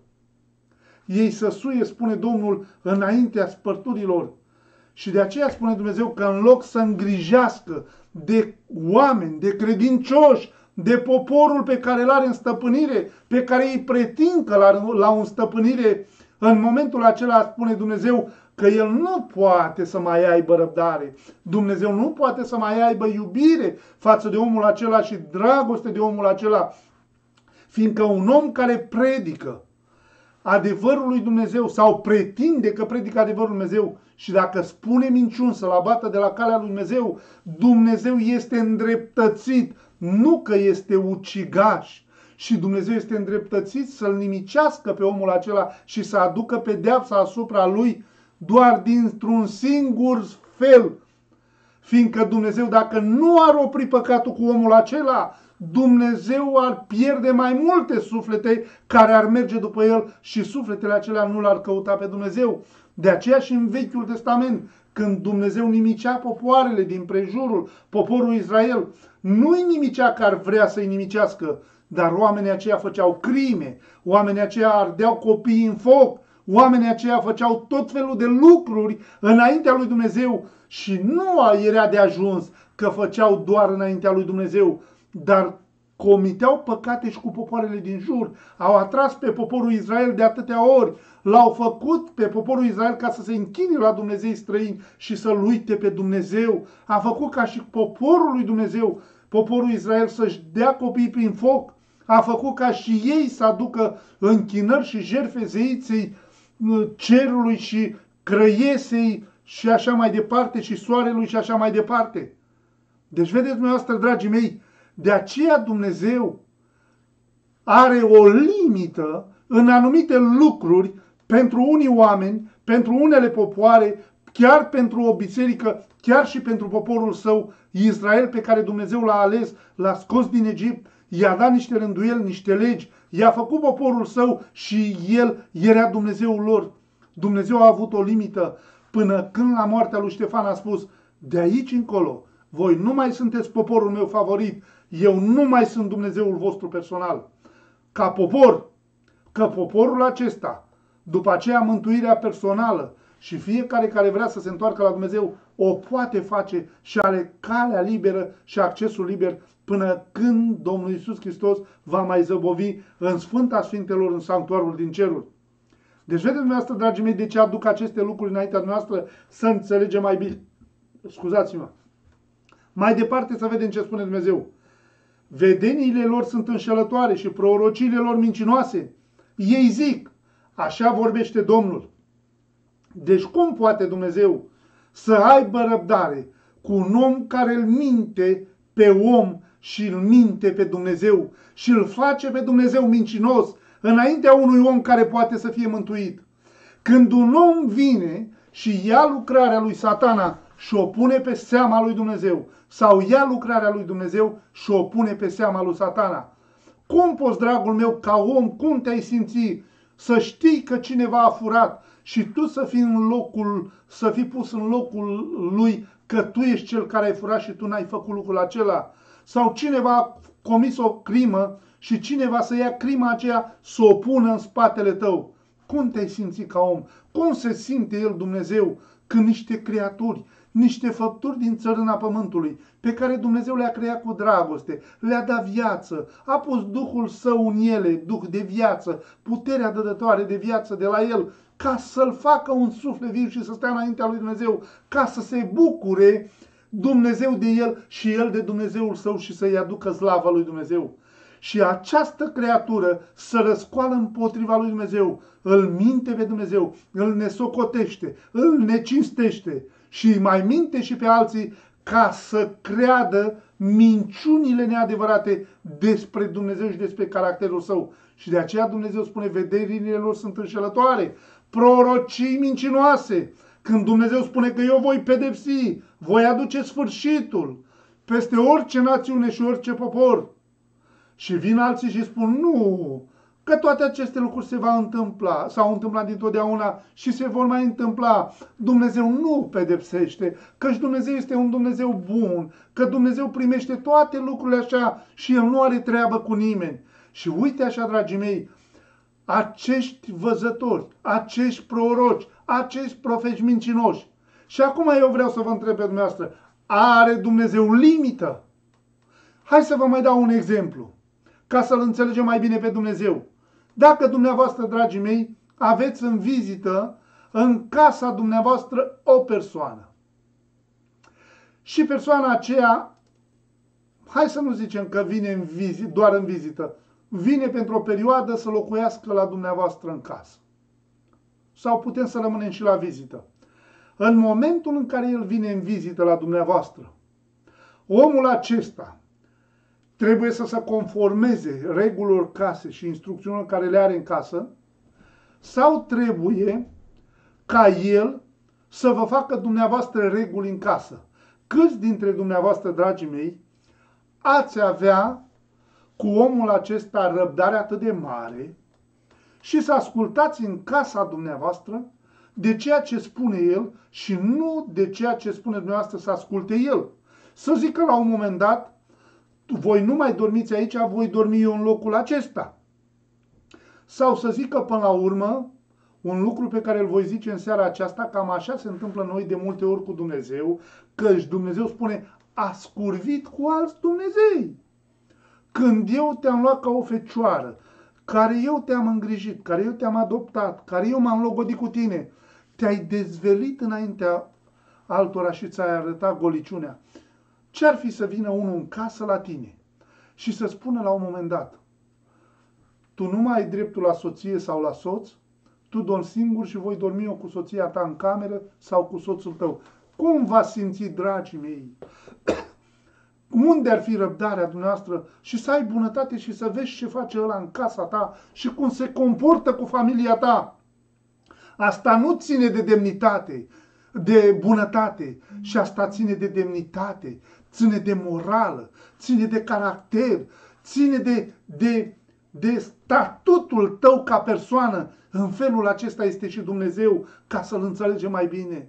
Ei se suie, spune Domnul, înaintea spărturilor. Și de aceea spune Dumnezeu că în loc să îngrijească de oameni, de credincioși, de poporul pe care îl are în stăpânire, pe care ei pretind că l-au în stăpânire, în momentul acela spune Dumnezeu că el nu poate să mai aibă răbdare. Dumnezeu nu poate să mai aibă iubire față de omul acela și dragoste de omul acela, fiindcă un om care predică adevărul lui Dumnezeu sau pretinde că predică adevărul lui Dumnezeu și dacă spune minciuni să-l abată de la calea lui Dumnezeu, Dumnezeu este îndreptățit, nu că este ucigaș. Și Dumnezeu este îndreptățit să-l nimicească pe omul acela și să aducă pedeapsa asupra lui doar dintr-un singur fel. Fiindcă Dumnezeu, dacă nu ar opri păcatul cu omul acela, Dumnezeu ar pierde mai multe suflete care ar merge după el și sufletele acelea nu l-ar căuta pe Dumnezeu. De aceea și în Vechiul Testament, când Dumnezeu nimicea popoarele din prejurul, poporul Israel, nu-i nimicea că ar vrea să-i nimicească, dar oamenii aceia făceau crime, oamenii aceia ardeau copiii în foc, oamenii aceia făceau tot felul de lucruri înaintea lui Dumnezeu și nu era de ajuns că făceau doar înaintea lui Dumnezeu, dar comiteau păcate și cu popoarele din jur. Au atras pe poporul Israel de atâtea ori, l-au făcut pe poporul Israel ca să se închine la Dumnezei străini și să-L uite pe Dumnezeu. A făcut ca și poporul lui Dumnezeu, poporul Israel, să-și dea copiii prin foc. A făcut ca și ei să aducă închinări și jertfe zeiței cerului și crăiesei și așa mai departe și soarelui și așa mai departe. Deci vedeți dumneavoastră, dragii mei, de aceea Dumnezeu are o limită în anumite lucruri pentru unii oameni, pentru unele popoare, chiar pentru o biserică, chiar și pentru poporul său, Israel, pe care Dumnezeu l-a ales, l-a scos din Egipt, i-a dat niște rânduieli, niște legi, i-a făcut poporul său și el era Dumnezeul lor. Dumnezeu a avut o limită până când la moartea lui Ștefan a spus: de aici încolo, voi nu mai sunteți poporul meu favorit, eu nu mai sunt Dumnezeul vostru personal. Ca popor, că poporul acesta, după aceea mântuirea personală și fiecare care vrea să se întoarcă la Dumnezeu, o poate face și are calea liberă și accesul liber până când Domnul Iisus Hristos va mai zăbovi în Sfânta Sfintelor, în sanctuarul din ceruri. Deci vedeți dumneavoastră, dragii mei, de ce aduc aceste lucruri înaintea noastră să înțelegem mai bine. Scuzați-mă. Mai departe să vedem ce spune Dumnezeu. Vedeniile lor sunt înșelătoare și prorociile lor mincinoase. Ei zic: Așa vorbește Domnul. Deci cum poate Dumnezeu să aibă răbdare cu un om care îl minte pe om și îl minte pe Dumnezeu și îl face pe Dumnezeu mincinos înaintea unui om care poate să fie mântuit? Când un om vine și ia lucrarea lui Satana și o pune pe seama lui Dumnezeu, sau ia lucrarea lui Dumnezeu și o pune pe seama lui Satana, cum poți, dragul meu, ca om, cum te-ai simți să știi că cineva a furat și tu să fii în locul, să fii pus în locul lui, că tu ești cel care ai furat și tu n-ai făcut lucrul acela? Sau cineva a comis o crimă și cineva să ia crima aceea să o pună în spatele tău? Cum te-ai simțit ca om? Cum se simte El, Dumnezeu, când niște creaturi, niște făpturi din țărâna pământului, pe care Dumnezeu le-a creat cu dragoste, le-a dat viață, a pus Duhul Său în ele, Duh de viață, puterea dădătoare de viață de la El, ca să-l facă un suflet viu și să stea înaintea lui Dumnezeu, ca să se bucure Dumnezeu de El și El de Dumnezeul Său și să-i aducă slava lui Dumnezeu. Și această creatură să răscoală împotriva lui Dumnezeu, îl minte pe Dumnezeu, îl nesocotește, îl necinstește și îi mai minte și pe alții ca să creadă minciunile neadevărate despre Dumnezeu și despre caracterul Său. Și de aceea Dumnezeu spune, vederile lor sunt înșelătoare, prorocii mincinoase. Când Dumnezeu spune că eu voi pedepsi, voi aduce sfârșitul peste orice națiune și orice popor. Și vin alții și spun, nu, că toate aceste lucruri se va întâmpla, s-au întâmplat dintotdeauna și se vor mai întâmpla. Dumnezeu nu pedepsește, căci Dumnezeu este un Dumnezeu bun, că Dumnezeu primește toate lucrurile așa și El nu are treabă cu nimeni. Și uite așa, dragii mei, acești văzători, acești proroci, acești profeți mincinoși. Și acum eu vreau să vă întreb pe dumneavoastră, are Dumnezeu limită? Hai să vă mai dau un exemplu, ca să-L înțelegem mai bine pe Dumnezeu. Dacă dumneavoastră, dragii mei, aveți în vizită în casa dumneavoastră o persoană și persoana aceea, hai să nu zicem că vine în vizit, doar în vizită, vine pentru o perioadă să locuiască la dumneavoastră în casă. Sau putem să rămânem și la vizită. În momentul în care el vine în vizită la dumneavoastră, omul acesta trebuie să se conformeze regulilor case și instrucțiunilor care le are în casă, sau trebuie ca el să vă facă dumneavoastră reguli în casă. Câți dintre dumneavoastră, dragii mei, ați avea cu omul acesta răbdare atât de mare și să ascultați în casa dumneavoastră de ceea ce spune el și nu de ceea ce spune dumneavoastră să asculte el? Să zică la un moment dat, voi nu mai dormiți aici, voi dormi eu în locul acesta. Sau să zică până la urmă un lucru pe care îl voi zice în seara aceasta, cam așa se întâmplă noi de multe ori cu Dumnezeu, căci Dumnezeu spune, a scurvit cu alți Dumnezei. Când eu te-am luat ca o fecioară, care eu te-am îngrijit, care eu te-am adoptat, care eu m-am logodit cu tine, te-ai dezvelit înaintea altora și ți-ai arătat goliciunea. Ce-ar fi să vină unul în casă la tine și să spună la un moment dat, tu nu mai ai dreptul la soție sau la soț, tu dormi singur și voi dormi eu cu soția ta în cameră sau cu soțul tău. Cum v-ați simți, dragii mei? Unde ar fi răbdarea dumneavoastră și să ai bunătate și să vezi ce face ăla în casa ta și cum se comportă cu familia ta? Asta nu ține de demnitate, de bunătate, și asta ține de demnitate, ține de morală, ține de caracter, ține de, de, de statutul tău ca persoană. În felul acesta este și Dumnezeu, ca să-L înțelegem mai bine.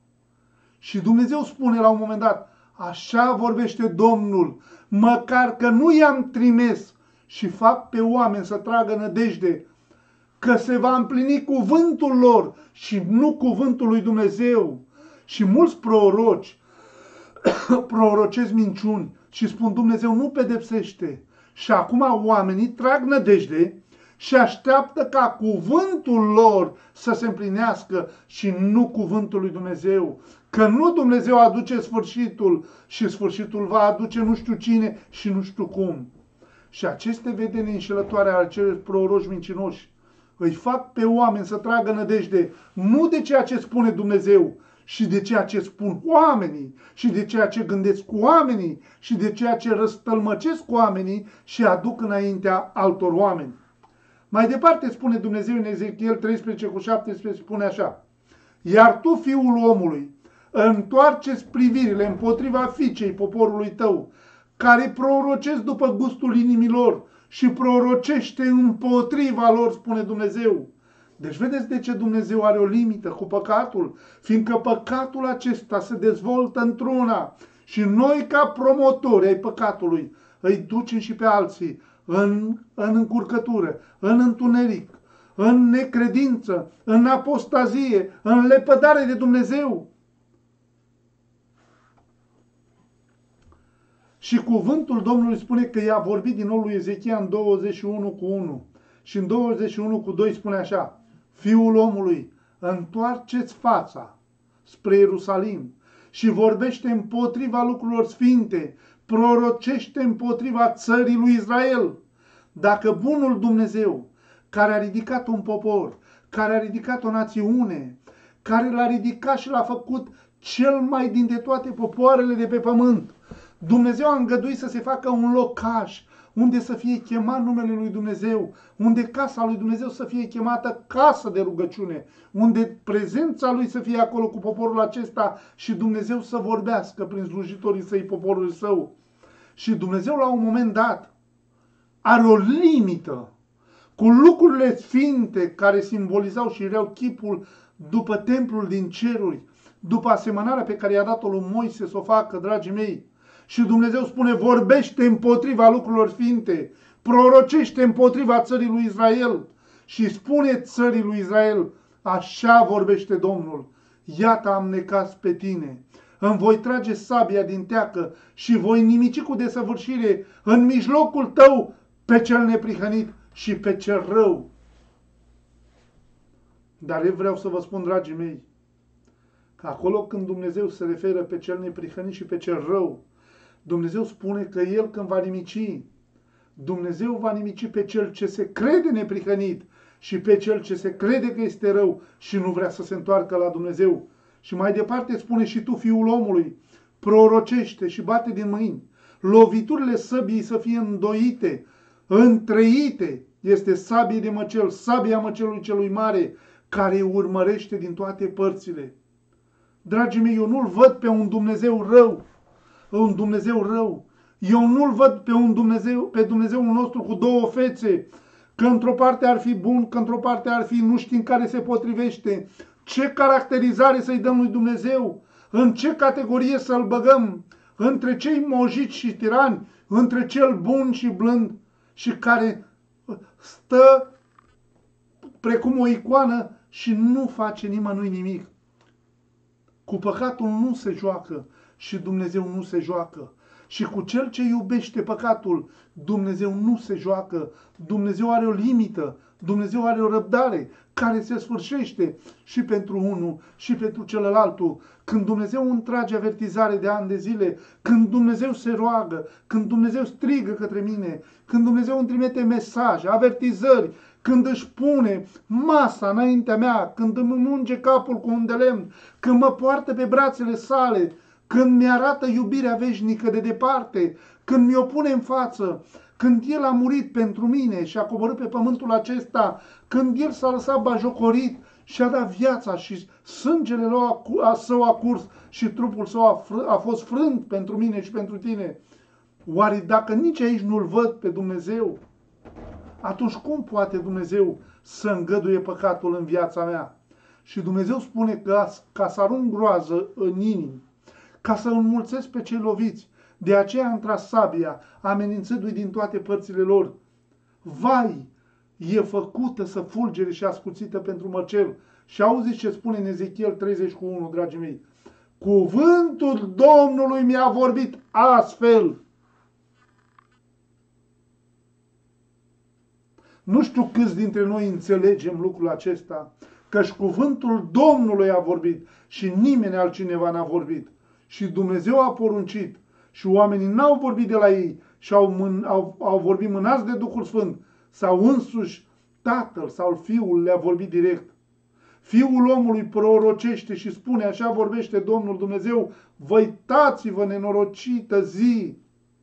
Și Dumnezeu spune la un moment dat, așa vorbește Domnul, măcar că nu i-am trimis și fac pe oameni să tragă nădejde, că se va împlini cuvântul lor și nu cuvântul lui Dumnezeu. Și mulți proroci prorocesc minciuni și spun Dumnezeu nu pedepsește. Și acum oamenii trag nădejde și așteaptă ca cuvântul lor să se împlinească și nu cuvântul lui Dumnezeu. Că nu Dumnezeu aduce sfârșitul și sfârșitul va aduce nu știu cine și nu știu cum. Și aceste vedeni înșelătoare ale celor proroci mincinoși îi fac pe oameni să tragă nădejde nu de ceea ce spune Dumnezeu, și de ceea ce spun oamenii, și de ceea ce gândesc oamenii, și de ceea ce răstălmăcesc oamenii și aduc înaintea altor oameni. Mai departe spune Dumnezeu în Ezechiel treisprezece cu șaptesprezece, spune așa: iar tu, fiul omului, întoarce-ți privirile împotriva fiicei poporului tău, care prorocesc după gustul inimilor și prorocește împotriva lor, spune Dumnezeu. Deci vedeți de ce Dumnezeu are o limită cu păcatul? Fiindcă păcatul acesta se dezvoltă într-una și noi, ca promotori ai păcatului, îi ducem și pe alții în, în încurcătură, în întuneric, în necredință, în apostazie, în lepădare de Dumnezeu. Și cuvântul Domnului spune că i-a vorbit din nou lui Ezechia în douăzeci și unu cu unu și în douăzeci și unu cu doi spune așa: Fiul omului, întoarceți fața spre Ierusalim și vorbește împotriva lucrurilor sfinte, prorocește împotriva țării lui Israel. Dacă bunul Dumnezeu, care a ridicat un popor, care a ridicat o națiune, care l-a ridicat și l-a făcut cel mai dintre toate popoarele de pe pământ, Dumnezeu a îngăduit să se facă un locaș unde să fie chemat numele lui Dumnezeu, unde casa lui Dumnezeu să fie chemată casă de rugăciune, unde prezența lui să fie acolo cu poporul acesta și Dumnezeu să vorbească prin slujitorii săi, poporul său. Și Dumnezeu la un moment dat are o limită cu lucrurile sfinte care simbolizau și erau chipul după templul din ceruri, după asemănarea pe care i-a dat-o lui Moise să o facă, dragii mei. Și Dumnezeu spune: vorbește împotriva lucrurilor sfinte, prorocește împotriva țării lui Israel și spune țării lui Israel: așa vorbește Domnul, iată am necaz pe tine, îmi voi trage sabia din teacă și voi nimici cu desăvârșire în mijlocul tău pe cel neprihănit și pe cel rău. Dar eu vreau să vă spun, dragii mei, că acolo când Dumnezeu se referă pe cel neprihănit și pe cel rău, Dumnezeu spune că El, când va nimici, Dumnezeu va nimici pe cel ce se crede neprihănit și pe cel ce se crede că este rău și nu vrea să se întoarcă la Dumnezeu. Și mai departe spune: și tu, fiul omului, prorocește și bate din mâini, loviturile săbiei să fie îndoite, întreite, este sabie de măcel, sabia măcelului celui mare, care îi urmărește din toate părțile. Dragii mei, eu nu-L văd pe un Dumnezeu rău, un Dumnezeu rău. Eu nu-L văd pe un Dumnezeu, pe Dumnezeul nostru cu două fețe, că într-o parte ar fi bun, că într-o parte ar fi nu știm care se potrivește. Ce caracterizare să-i dăm lui Dumnezeu? În ce categorie să-L băgăm? Între cei mojiți și tirani, între cel bun și blând și care stă precum o icoană și nu face nimănui nimic. Cu păcatul nu se joacă și Dumnezeu nu se joacă. Și cu cel ce iubește păcatul, Dumnezeu nu se joacă. Dumnezeu are o limită, Dumnezeu are o răbdare care se sfârșește și pentru unul și pentru celălaltul. Când Dumnezeu întrage avertizare de ani de zile, când Dumnezeu se roagă, când Dumnezeu strigă către mine, când Dumnezeu îmi trimite mesaje, avertizări, când își pune masa înaintea mea, când îmi unge capul cu un de lemn, când mă poartă pe brațele sale, când mi-arată iubirea veșnică de departe, când mi-o pune în față, când El a murit pentru mine și a coborât pe pământul acesta, când El s-a lăsat bajocorit și a dat viața și sângele său a curs și trupul său a, a fost frânt pentru mine și pentru tine. Oare dacă nici aici nu-L văd pe Dumnezeu, atunci cum poate Dumnezeu să îngăduie păcatul în viața mea? Și Dumnezeu spune că ca să arunc groază în inimi, ca să înmulțesc pe cei loviți, de aceea am tras sabia, amenințându-i din toate părțile lor. Vai, e făcută să fulgere și ascuțită pentru măcel. Și auziți ce spune în Ezechiel treizeci cu unu, dragii mei. Cuvântul Domnului mi-a vorbit astfel. Nu știu câți dintre noi înțelegem lucrul acesta, căci cuvântul Domnului a vorbit și nimeni altcineva n-a vorbit. Și Dumnezeu a poruncit și oamenii n-au vorbit de la ei și au, mân, au, au vorbit mânați de Duhul Sfânt sau însuși Tatăl sau Fiul le-a vorbit direct. Fiul omului prorocește și spune, așa vorbește Domnul Dumnezeu, văitați-vă nenorocită zi,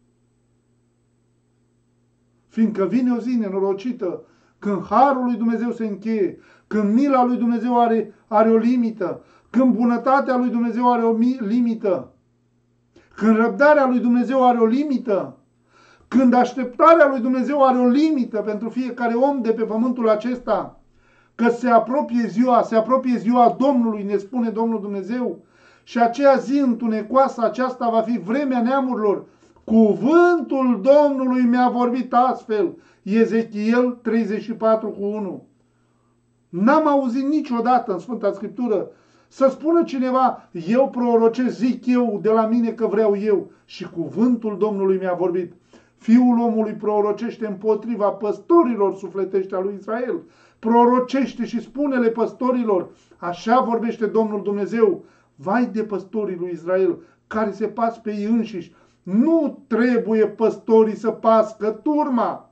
fiindcă vine o zi nenorocită, când harul lui Dumnezeu se încheie, când mila lui Dumnezeu are, are o limită, când bunătatea lui Dumnezeu are o limită, când răbdarea lui Dumnezeu are o limită, când așteptarea lui Dumnezeu are o limită pentru fiecare om de pe pământul acesta, că se apropie ziua, se apropie ziua Domnului, ne spune Domnul Dumnezeu, și aceea zi întunecoasă aceasta va fi vremea neamurilor. Cuvântul Domnului mi-a vorbit astfel. Ezechiel treizeci și patru cu unu. N-am auzit niciodată în Sfânta Scriptură să spună cineva, eu prorocesc, zic eu de la mine că vreau eu, și cuvântul Domnului mi-a vorbit. Fiul omului prorocește împotriva păstorilor sufletești a lui Israel. Prorocește și spune-le păstorilor, așa vorbește Domnul Dumnezeu, vai de păstorii lui Israel, care se pas pe ei înșiși. Nu trebuie păstorii să pască turma.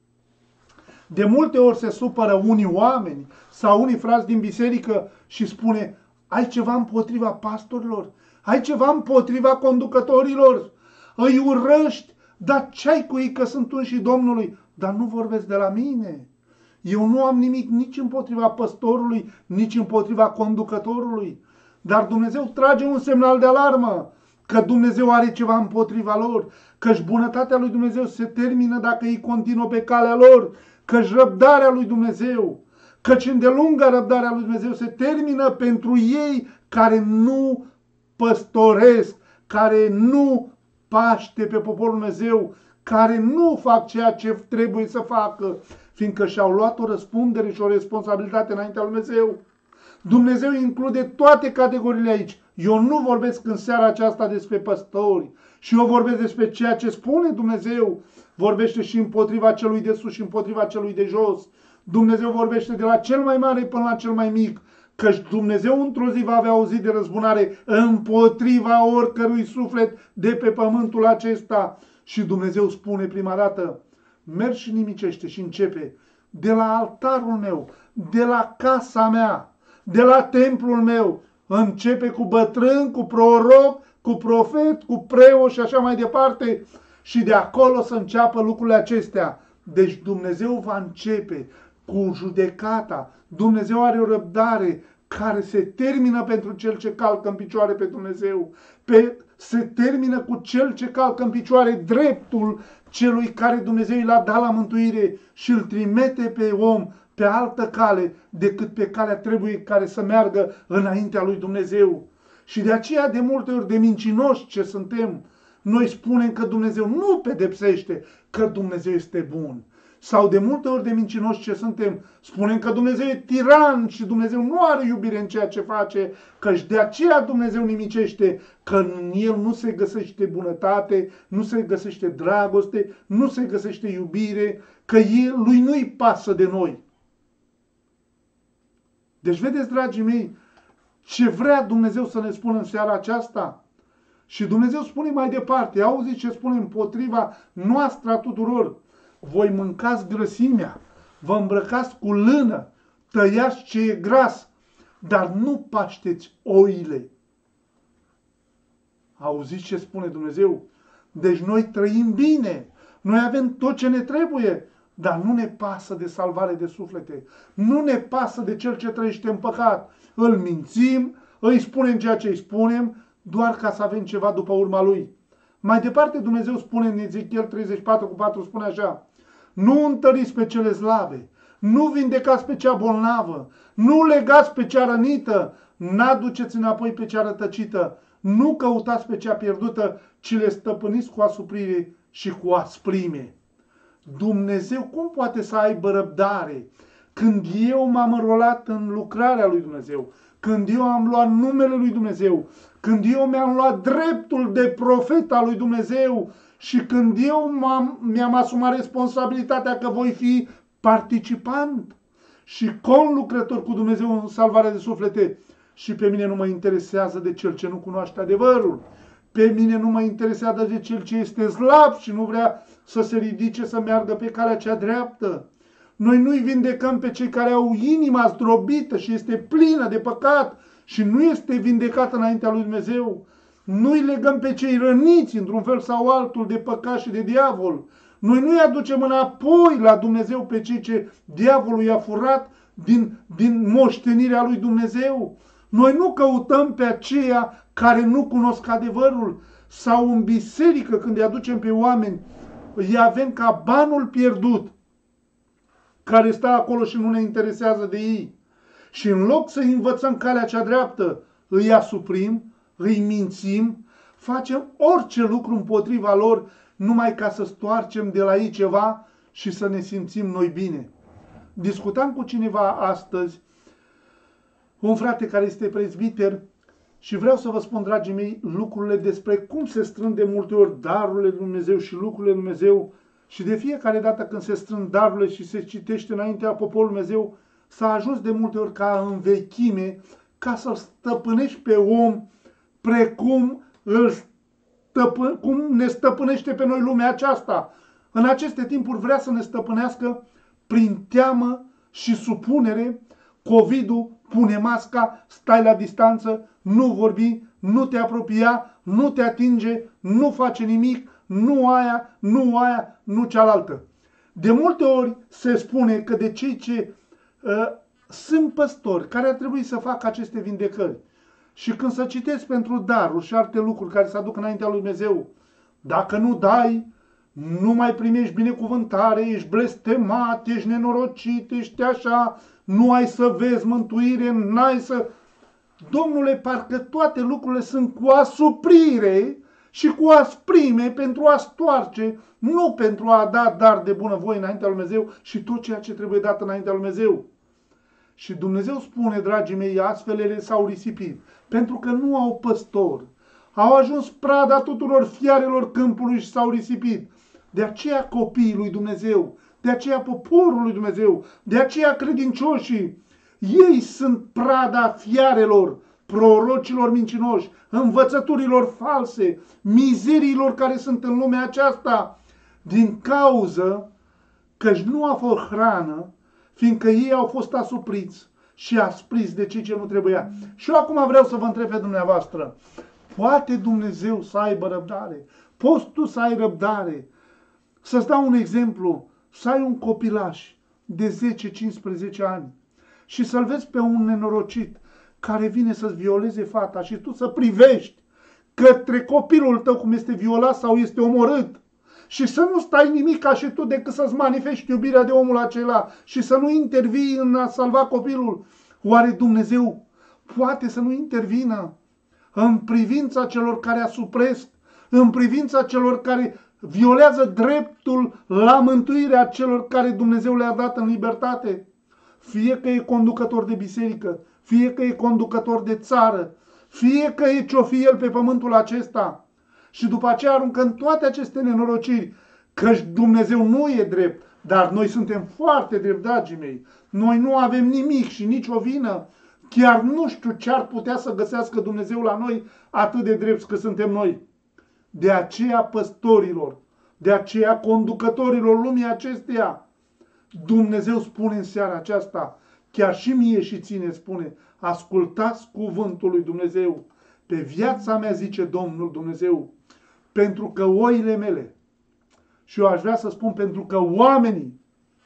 De multe ori se supără unii oameni sau unii frați din biserică și spune, ai ceva împotriva pastorilor? Ai ceva împotriva conducătorilor? Îi urăști? Dar ce-ai cu ei că sunt unși Domnului? Dar nu vorbesc de la mine. Eu nu am nimic nici împotriva păstorului, nici împotriva conducătorului. Dar Dumnezeu trage un semnal de alarmă, că Dumnezeu are ceva împotriva lor, că-și bunătatea lui Dumnezeu se termină dacă ei continuă pe calea lor, că-și răbdarea lui Dumnezeu, căci îndelunga răbdarea lui Dumnezeu se termină pentru ei care nu păstoresc, care nu paște pe poporul Dumnezeu, care nu fac ceea ce trebuie să facă, fiindcă și-au luat o răspundere și o responsabilitate înaintea lui Dumnezeu. Dumnezeu include toate categoriile aici. Eu nu vorbesc în seara aceasta despre păstori, și eu vorbesc despre ceea ce spune Dumnezeu. Vorbește și împotriva celui de sus și împotriva celui de jos. Dumnezeu vorbește de la cel mai mare până la cel mai mic, căci Dumnezeu într-o zi va avea o zi de răzbunare împotriva oricărui suflet de pe pământul acesta. Și Dumnezeu spune prima dată, mergi și nimicește, și începe de la altarul meu, de la casa mea, de la templul meu, începe cu bătrân, cu proroc, cu profet, cu preot și așa mai departe, și de acolo să înceapă lucrurile acestea. Deci Dumnezeu va începe cu judecata. Dumnezeu are o răbdare care se termină pentru cel ce calcă în picioare pe Dumnezeu. Pe, se termină cu cel ce calcă în picioare dreptul celui care Dumnezeu l-a dat la mântuire și îl trimite pe om pe altă cale decât pe calea trebuie care să meargă înaintea lui Dumnezeu. Și de aceea de multe ori de mincinoși ce suntem, noi spunem că Dumnezeu nu pedepsește, că Dumnezeu este bun. Sau de multe ori de mincinoși ce suntem, spunem că Dumnezeu e tiran și Dumnezeu nu are iubire în ceea ce face, căci de aceea Dumnezeu nimicește, că în El nu se găsește bunătate, nu se găsește dragoste, nu se găsește iubire, că el, Lui nu-i pasă de noi. Deci vedeți, dragii mei, ce vrea Dumnezeu să ne spună în seara aceasta? Și Dumnezeu spune mai departe, auziți ce spune împotriva noastră a tuturor, voi mâncați grăsimea, vă îmbrăcați cu lână, tăiați ce e gras, dar nu pașteți oile. Auziți ce spune Dumnezeu? Deci noi trăim bine, noi avem tot ce ne trebuie, dar nu ne pasă de salvare de suflete, nu ne pasă de cel ce trăiește în păcat. Îl mințim, îi spunem ceea ce îi spunem, doar ca să avem ceva după urma lui. Mai departe Dumnezeu spune în Ezechiel treizeci și patru cu patru, spune așa, nu întăriți pe cele slabe, nu vindecați pe cea bolnavă, nu legați pe cea rănită, n-aduceți înapoi pe cea rătăcită, nu căutați pe cea pierdută, ci le stăpâniți cu asuprire și cu asprime. Dumnezeu cum poate să aibă răbdare când eu m-am înrolat în lucrarea lui Dumnezeu, când eu am luat numele lui Dumnezeu, când eu mi-am luat dreptul de profet al lui Dumnezeu și când eu mi-am asumat responsabilitatea că voi fi participant și conlucrător cu Dumnezeu în salvarea de suflete. Și pe mine nu mă interesează de cel ce nu cunoaște adevărul. Pe mine nu mă interesează de cel ce este slab și nu vrea să se ridice, să meargă pe calea cea dreaptă. Noi nu-i vindecăm pe cei care au inima zdrobită și este plină de păcat și nu este vindecată înaintea lui Dumnezeu. Nu-i legăm pe cei răniți într-un fel sau altul de păcat și de diavol. Noi nu-i aducem înapoi la Dumnezeu pe cei ce diavolul i-a furat din, din moștenirea lui Dumnezeu. Noi nu căutăm pe aceia care nu cunosc adevărul sau în biserică când îi aducem pe oameni, îi avem ca banul pierdut care stă acolo și nu ne interesează de ei. Și în loc să învățăm calea cea dreaptă, îi asuprim, îi mințim, facem orice lucru împotriva lor, numai ca să stoarcem de la ei ceva și să ne simțim noi bine. Discutam cu cineva astăzi, un frate care este prezbiter, și vreau să vă spun, dragii mei, lucrurile despre cum se strâng de multe ori darurile lui Dumnezeu și lucrurile lui Dumnezeu. Și de fiecare dată când se strâng darurile și se citește înaintea poporului Dumnezeu, s-a ajuns de multe ori ca în vechime, ca să-l stăpânești pe om, precum îl stăpân, cum ne stăpânește pe noi lumea aceasta. În aceste timpuri vrea să ne stăpânească prin teamă și supunere. COVID-ul pune masca, stai la distanță, nu vorbi, nu te apropia, nu te atinge, nu face nimic, nu aia, nu aia, nu cealaltă. De multe ori se spune că de cei ce uh, sunt păstori care ar trebui să facă aceste vindecări și când să citesc pentru daruri și alte lucruri care se aduc înaintea lui Dumnezeu, dacă nu dai, nu mai primești binecuvântare, ești blestemat, ești nenorocit, ești așa, nu ai să vezi mântuire, n-ai să... Domnule, parcă toate lucrurile sunt cu asuprire și cu asprime pentru a stoarce, nu pentru a da dar de bunăvoie înaintea lui Dumnezeu și tot ceea ce trebuie dat înaintea lui Dumnezeu. Și Dumnezeu spune, dragii mei, astfel ele s-au risipit, pentru că nu au păstor. Au ajuns prada tuturor fiarelor câmpului și s-au risipit. De aceea copiii lui Dumnezeu, de aceea poporul lui Dumnezeu, de aceea credincioșii, ei sunt prada fiarelor, prorocilor mincinoși, învățăturilor false, mizeriilor care sunt în lumea aceasta, din cauză că nu a fost hrană, fiindcă ei au fost asupriți și aspriți de cei ce nu trebuia. Și eu acum vreau să vă întreb pe dumneavoastră, poate Dumnezeu să aibă răbdare? Poți tu să ai răbdare? Să-ți dau un exemplu, să ai un copilaș de zece cincisprezece ani și să-l vezi pe un nenorocit care vine să-ți violeze fata și tu să privești către copilul tău cum este violat sau este omorât și să nu stai nimic ca și tu decât să-ți manifesti iubirea de omul acela și să nu intervii în a salva copilul. Oare Dumnezeu poate să nu intervină în privința celor care asupresc, în privința celor care violează dreptul la mântuirea celor care Dumnezeu le-a dat în libertate? Fie că e conducător de biserică, fie că e conducător de țară, fie că e ce-o fi el pe pământul acesta. Și după aceea aruncăm toate aceste nenorociri, că Dumnezeu nu e drept, dar noi suntem foarte drept, dragii mei. Noi nu avem nimic și nicio vină. Chiar nu știu ce ar putea să găsească Dumnezeu la noi atât de drept cât suntem noi. De aceea păstorilor, de aceea conducătorilor lumii acesteia, Dumnezeu spune în seara aceasta, chiar și mie și ține spune, ascultați cuvântul lui Dumnezeu. Pe viața mea, zice Domnul Dumnezeu, pentru că oile mele, și eu aș vrea să spun pentru că oamenii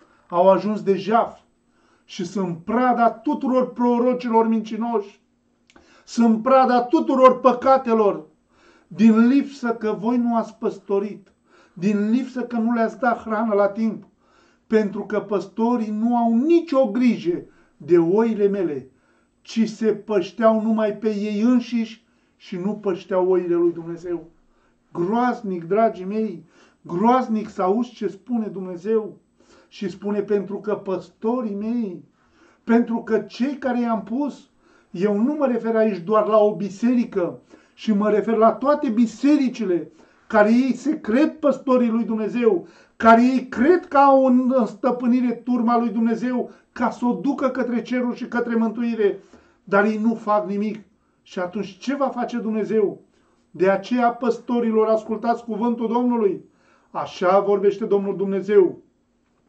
au ajuns de jaf și sunt prada tuturor prorocilor mincinoși, sunt prada tuturor păcatelor, din lipsă că voi nu ați păstorit, din lipsă că nu le-ați dat hrană la timp, pentru că păstorii nu au nicio grijă de oile mele, ci se pășteau numai pe ei înșiși și nu pășteau oile lui Dumnezeu. Groaznic, dragii mei, groaznic să auzi ce spune Dumnezeu. Și spune pentru că păstorii mei, pentru că cei care i-am pus, eu nu mă refer aici doar la o biserică, și mă refer la toate bisericile care ei se cred păstorii lui Dumnezeu, care ei cred că au în stăpânire turma lui Dumnezeu ca să o ducă către cerul și către mântuire, dar ei nu fac nimic. Și atunci ce va face Dumnezeu? De aceea, păstorilor, ascultați cuvântul Domnului. Așa vorbește Domnul Dumnezeu.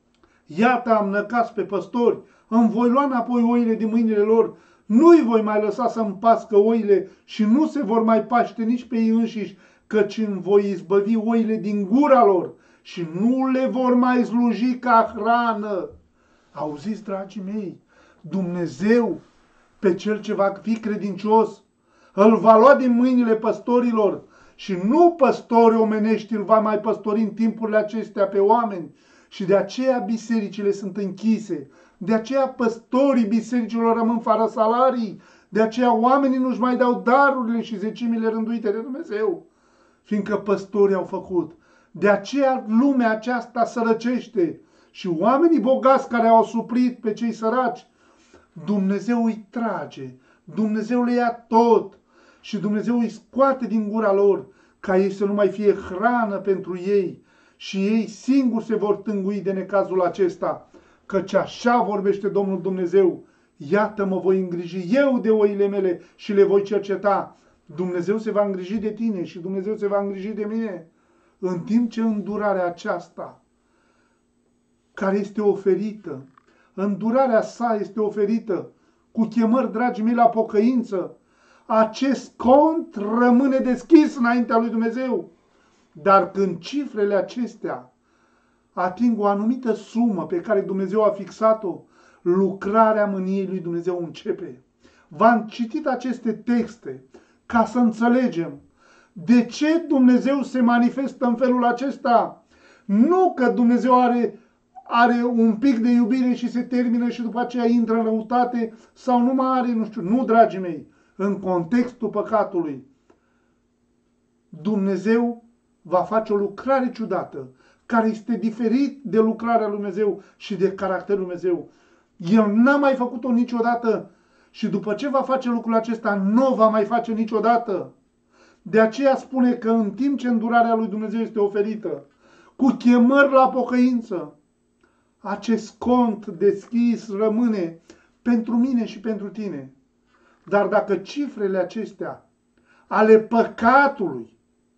Iată am năcat pe păstori, îmi voi lua înapoi oile din mâinile lor, nu-i voi mai lăsa să-mi pască oile și nu se vor mai paște nici pe ei înșiși, căci îmi voi izbăvi oile din gura lor și nu le vor mai sluji ca hrană. Auziți, dragii mei, Dumnezeu, pe cel ce va fi credincios, îl va lua din mâinile păstorilor și nu păstori omenești îl va mai păstori în timpurile acestea pe oameni. Și de aceea bisericile sunt închise, de aceea păstorii bisericilor rămân fără salarii, de aceea oamenii nu-și mai dau darurile și zecimile rânduite de Dumnezeu, fiindcă păstorii au făcut. De aceea lumea aceasta sărăcește și oamenii bogați care au suplit pe cei săraci, Dumnezeu îi trage, Dumnezeu le ia tot și Dumnezeu îi scoate din gura lor ca ei să nu mai fie hrană pentru ei și ei singuri se vor tângui de necazul acesta, căci așa vorbește Domnul Dumnezeu. Iată mă voi îngriji eu de oile mele și le voi cerceta. Dumnezeu se va îngriji de tine și Dumnezeu se va îngriji de mine, în timp ce îndurarea aceasta care este oferită, îndurarea sa este oferită cu chemări, dragii mei, la pocăință. Acest cont rămâne deschis înaintea lui Dumnezeu. Dar când cifrele acestea ating o anumită sumă pe care Dumnezeu a fixat-o, lucrarea mâniei lui Dumnezeu începe. V-am citit aceste texte ca să înțelegem de ce Dumnezeu se manifestă în felul acesta. Nu că Dumnezeu are, are un pic de iubire și se termină și după aceea intră în răutate sau nu mai are, nu știu. Nu, dragii mei, în contextul păcatului, Dumnezeu va face o lucrare ciudată, care este diferit de lucrarea lui Dumnezeu și de caracterul lui Dumnezeu. El n-a mai făcut-o niciodată și după ce va face lucrul acesta, nu va mai face niciodată. De aceea spune că în timp ce îndurarea lui Dumnezeu este oferită, cu chemări la pocăință, acest cont deschis rămâne pentru mine și pentru tine. Dar dacă cifrele acestea ale păcatului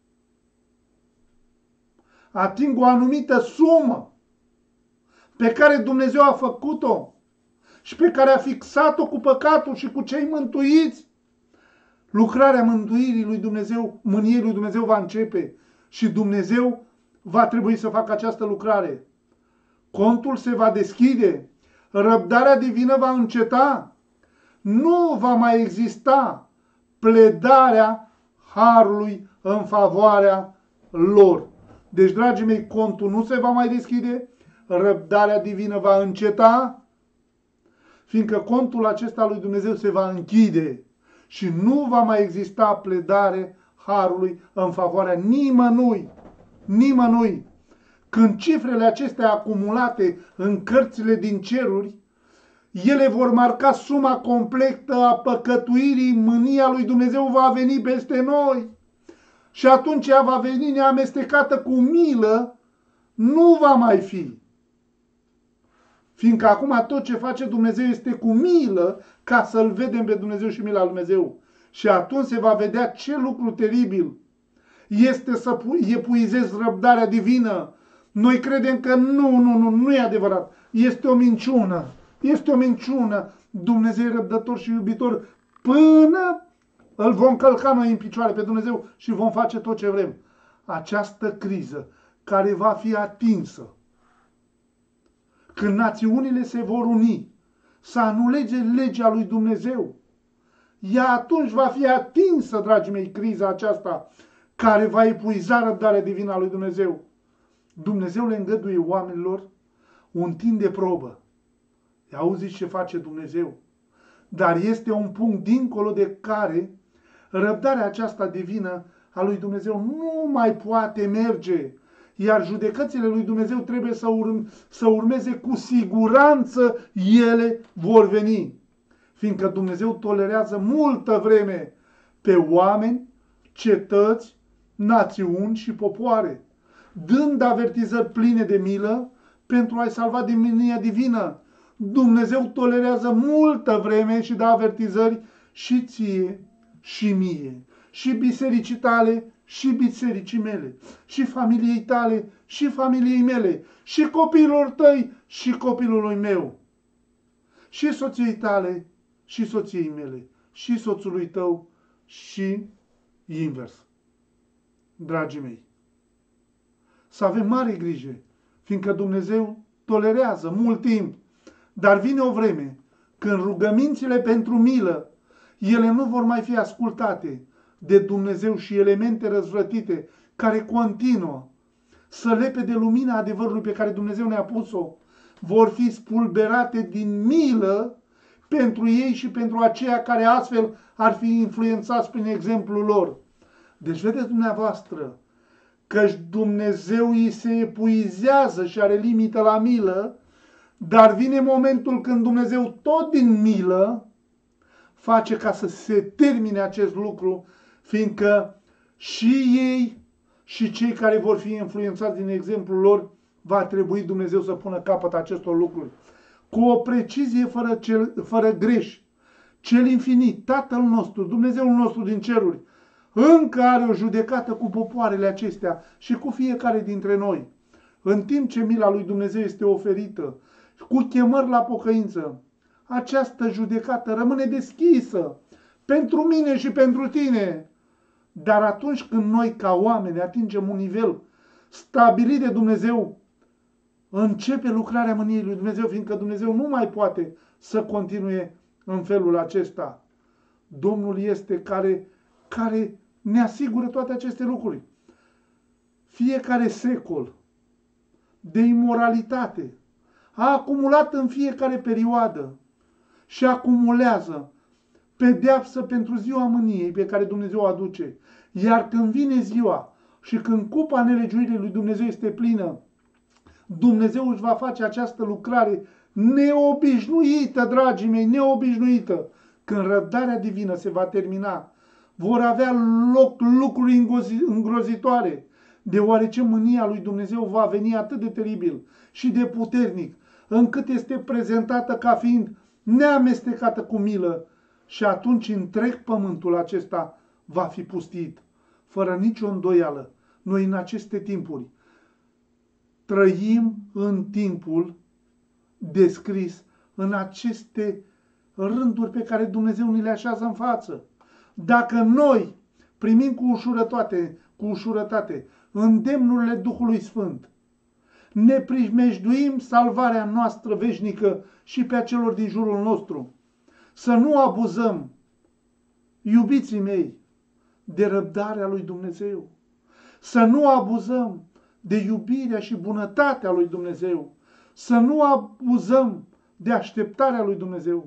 ating o anumită sumă pe care Dumnezeu a făcut-o și pe care a fixat-o cu păcatul și cu cei mântuiți, lucrarea mântuirii lui Dumnezeu, mâniei lui Dumnezeu va începe și Dumnezeu va trebui să facă această lucrare. Contul se va deschide, răbdarea divină va înceta, nu va mai exista pledarea harului în favoarea lor. Deci, dragii mei, contul nu se va mai deschide, răbdarea divină va înceta, fiindcă contul acesta lui Dumnezeu se va închide și nu va mai exista pledare harului în favoarea nimănui, nimănui. Când cifrele acestea acumulate în cărțile din ceruri, ele vor marca suma completă a păcătuirii, mânia lui Dumnezeu va veni peste noi. Și atunci ea va veni neamestecată cu milă, nu va mai fi. Fiindcă acum tot ce face Dumnezeu este cu milă, ca să-L vedem pe Dumnezeu și mila lui Dumnezeu. Și atunci se va vedea ce lucru teribil este să epuizezi răbdarea divină. Noi credem că nu, nu, nu, nu e adevărat. Este o minciună. Este o minciună. Dumnezeu e răbdător și iubitor până îl vom călca noi în picioare pe Dumnezeu și vom face tot ce vrem. Această criză care va fi atinsă când națiunile se vor uni să anuleze legea lui Dumnezeu, ea atunci va fi atinsă, dragii mei, criza aceasta care va epuiza răbdarea divină a lui Dumnezeu. Dumnezeu le îngăduie oamenilor un timp de probă. Auziți ce face Dumnezeu? Dar este un punct dincolo de care răbdarea aceasta divină a lui Dumnezeu nu mai poate merge. Iar judecățile lui Dumnezeu trebuie să, urm să urmeze cu siguranță, ele vor veni. Fiindcă Dumnezeu tolerează multă vreme pe oameni, cetăți, națiuni și popoare, dând avertizări pline de milă pentru a-i salva din mânia divină. Dumnezeu tolerează multă vreme și dă avertizări și ție și mie, și bisericii tale și bisericii mele, și familiei tale și familiei mele, și copiilor tăi și copilului meu, și soției tale, și soției mele, și soțului tău, și invers. Dragii mei, să avem mare grijă, fiindcă Dumnezeu tolerează mult timp, dar vine o vreme când rugămințile pentru milă, ele nu vor mai fi ascultate de Dumnezeu și elemente răzvrătite care continuă să lepe de lumina adevărului pe care Dumnezeu ne-a pus-o, vor fi spulberate din milă pentru ei și pentru aceia care astfel ar fi influențați prin exemplul lor. Deci vedeți dumneavoastră că Dumnezeu îi se epuizează și are limită la milă, dar vine momentul când Dumnezeu tot din milă face ca să se termine acest lucru, fiindcă și ei și cei care vor fi influențați din exemplul lor, va trebui Dumnezeu să pună capăt acestor lucruri. Cu o precizie fără, cel, fără greș. Cel infinit, Tatăl nostru, Dumnezeul nostru din ceruri, încă are o judecată cu popoarele acestea și cu fiecare dintre noi. În timp ce mila lui Dumnezeu este oferită, cu chemări la pocăință, această judecată rămâne deschisă pentru mine și pentru tine. Dar atunci când noi, ca oameni, atingem un nivel stabilit de Dumnezeu, începe lucrarea mâniei lui Dumnezeu, fiindcă Dumnezeu nu mai poate să continue în felul acesta. Domnul este care, care ne asigură toate aceste lucruri. Fiecare secol de imoralitate a acumulat în fiecare perioadă și acumulează pedeapsă pentru ziua mâniei pe care Dumnezeu o aduce. Iar când vine ziua și când cupa nelegiuirii lui Dumnezeu este plină, Dumnezeu își va face această lucrare neobișnuită, dragii mei, neobișnuită. Când răbdarea divină se va termina, vor avea loc lucruri îngrozitoare, deoarece mânia lui Dumnezeu va veni atât de teribil și de puternic, încât este prezentată ca fiind neamestecată cu milă și atunci întreg pământul acesta va fi pustit. Fără nicio îndoială, noi în aceste timpuri trăim în timpul descris în aceste rânduri pe care Dumnezeu ni le așează în față. Dacă noi primim cu ușurătate, cu ușurătate îndemnurile Duhului Sfânt, ne primejduim salvarea noastră veșnică și pe a celor din jurul nostru. Să nu abuzăm, iubiții mei, de răbdarea lui Dumnezeu. Să nu abuzăm de iubirea și bunătatea lui Dumnezeu. Să nu abuzăm de așteptarea lui Dumnezeu.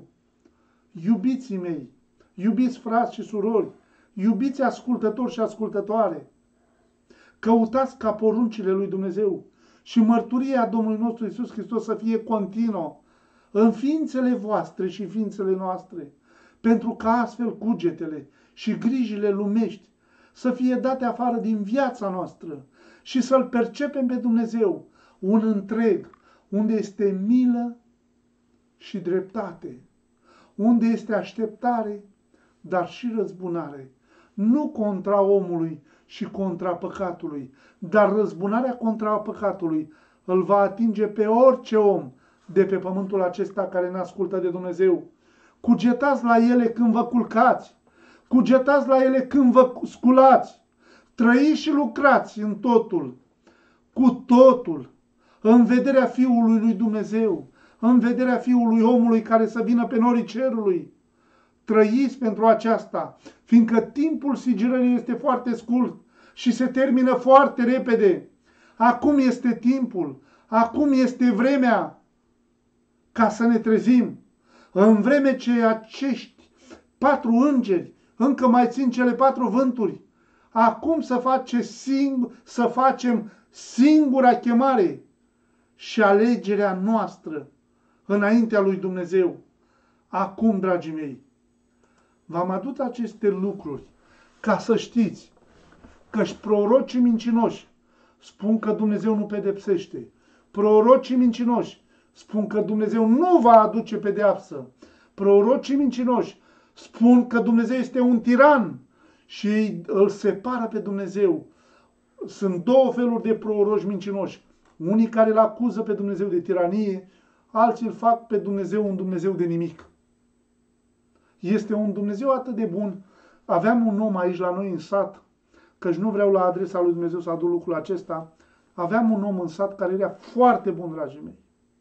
Iubiții mei, iubiți frați și surori, iubiți ascultători și ascultătoare, căutați ca poruncile lui Dumnezeu și mărturia Domnului nostru Iisus Hristos să fie continuă în ființele voastre și ființele noastre, pentru ca astfel cugetele și grijile lumești să fie date afară din viața noastră și să-L percepem pe Dumnezeu, un întreg, unde este milă și dreptate, unde este așteptare, dar și răzbunare, nu contra omului și contra păcatului, dar răzbunarea contra păcatului îl va atinge pe orice om de pe pământul acesta care ne ascultă de Dumnezeu. Cugetați la ele când vă culcați, cugetați la ele când vă sculați, trăiți și lucrați în totul, cu totul, în vederea Fiului lui Dumnezeu, în vederea Fiului omului care să vină pe norii cerului. Trăiți pentru aceasta, fiindcă timpul sigilării este foarte scurt și se termină foarte repede. Acum este timpul, acum este vremea ca să ne trezim. În vreme ce acești patru îngeri încă mai țin cele patru vânturi, acum să, face singur, să facem singura chemare și alegerea noastră înaintea lui Dumnezeu. Acum, dragii mei, v-am adus aceste lucruri ca să știți că-și prorocii mincinoși spun că Dumnezeu nu pedepsește. Prorocii mincinoși spun că Dumnezeu nu va aduce pedeapsă. Prorocii mincinoși spun că Dumnezeu este un tiran și îl separă pe Dumnezeu. Sunt două feluri de proroci mincinoși. Unii care îl acuză pe Dumnezeu de tiranie, alții îl fac pe Dumnezeu un Dumnezeu de nimic. Este un Dumnezeu atât de bun. Aveam un om aici la noi în sat, căci nu vreau la adresa lui Dumnezeu să aduc lucrul acesta, aveam un om în sat care era foarte bun, dragii mei.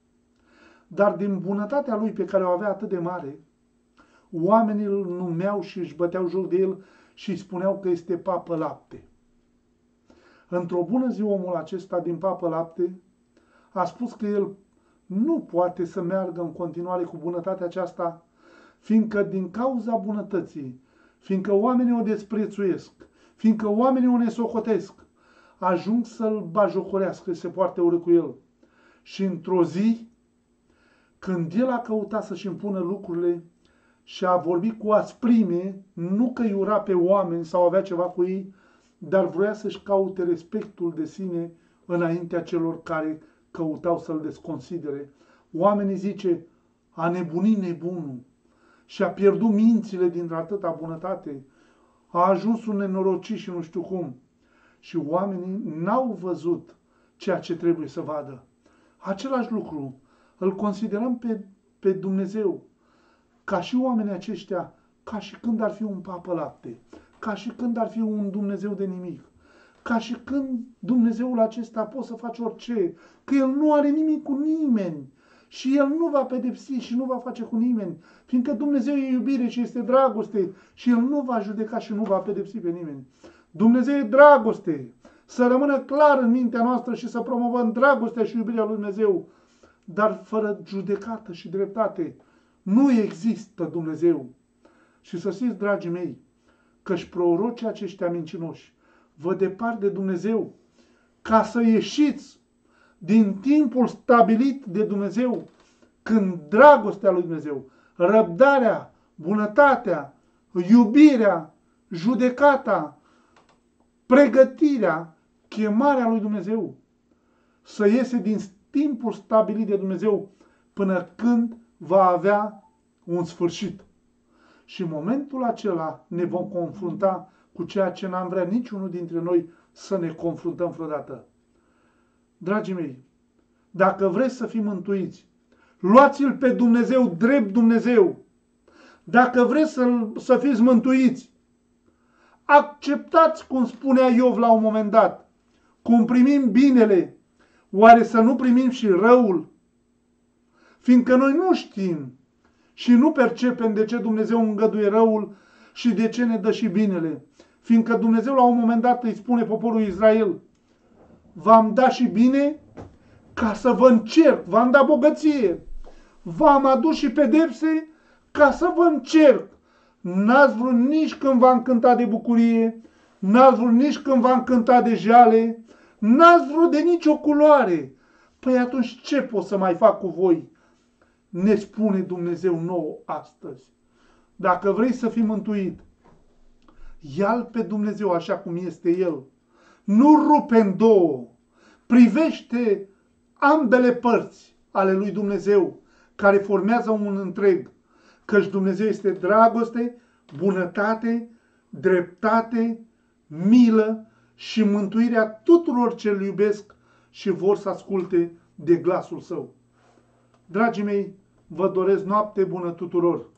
Dar din bunătatea lui pe care o avea atât de mare, oamenii îl numeau și își băteau joc de el și îi spuneau că este papă lapte. Într-o bună zi omul acesta din papă lapte a spus că el nu poate să meargă în continuare cu bunătatea aceasta, fiindcă din cauza bunătății, fiindcă oamenii o desprețuiesc, fiindcă oamenii o nesocotesc, ajung să-l bajocorească, se poarte urât cu el. Și într-o zi, când el a căutat să-și impună lucrurile și a vorbit cu asprime, nu că iura pe oameni sau avea ceva cu ei, dar vrea să-și caute respectul de sine înaintea celor care căutau să-l desconsidere. Oamenii zice, a nebunit nebunul și a pierdut mințile din atâta bunătate, a ajuns un nenorocit și nu știu cum. Și oamenii n-au văzut ceea ce trebuie să vadă. Același lucru îl considerăm pe, pe Dumnezeu ca și oamenii aceștia, ca și când ar fi un papă lapte, ca și când ar fi un Dumnezeu de nimic, ca și când Dumnezeul acesta poate să faci orice, că El nu are nimic cu nimeni și El nu va pedepsi și nu va face cu nimeni, fiindcă Dumnezeu e iubire și este dragoste și El nu va judeca și nu va pedepsi pe nimeni. Dumnezeu e dragoste, să rămână clar în mintea noastră și să promovăm dragostea și iubirea lui Dumnezeu, dar fără judecată și dreptate. Nu există Dumnezeu. Și să știți, dragii mei, că-și prorocii aceștia mincinoși vă depart de Dumnezeu ca să ieșiți din timpul stabilit de Dumnezeu, când dragostea lui Dumnezeu, răbdarea, bunătatea, iubirea, judecata, pregătirea, chemarea lui Dumnezeu, să iese din timpul stabilit de Dumnezeu până când va avea un sfârșit. Și în momentul acela ne vom confrunta cu ceea ce n-am vrea niciunul dintre noi să ne confruntăm vreodată. Dragii mei, dacă vreți să fim mântuiți, luați-L pe Dumnezeu drept Dumnezeu. Dacă vreți să, să fiți mântuiți, acceptați, cum spunea Iov la un moment dat, cum primim binele, oare să nu primim și răul? Fiindcă noi nu știm și nu percepem de ce Dumnezeu îngăduie răul și de ce ne dă și binele. Fiindcă Dumnezeu la un moment dat îi spune poporului Israel, v-am dat și bine ca să vă încerc, v-am dat bogăție, v-am adus și pedepse ca să vă încerc. N-ați vrut nici când v-am cântat de bucurie, n-ați vrut nici când v-am cântat de jale, n-ați vrut de nicio culoare. Păi atunci ce pot să mai fac cu voi? Ne spune Dumnezeu nouă astăzi. Dacă vrei să fii mântuit, ia-L pe Dumnezeu așa cum este El. Nu rupe în două. Privește ambele părți ale lui Dumnezeu, care formează un întreg. Căci Dumnezeu este dragoste, bunătate, dreptate, milă și mântuirea tuturor ce îl iubesc și vor să asculte de glasul Său. Dragii mei, vă doresc noapte bună tuturor!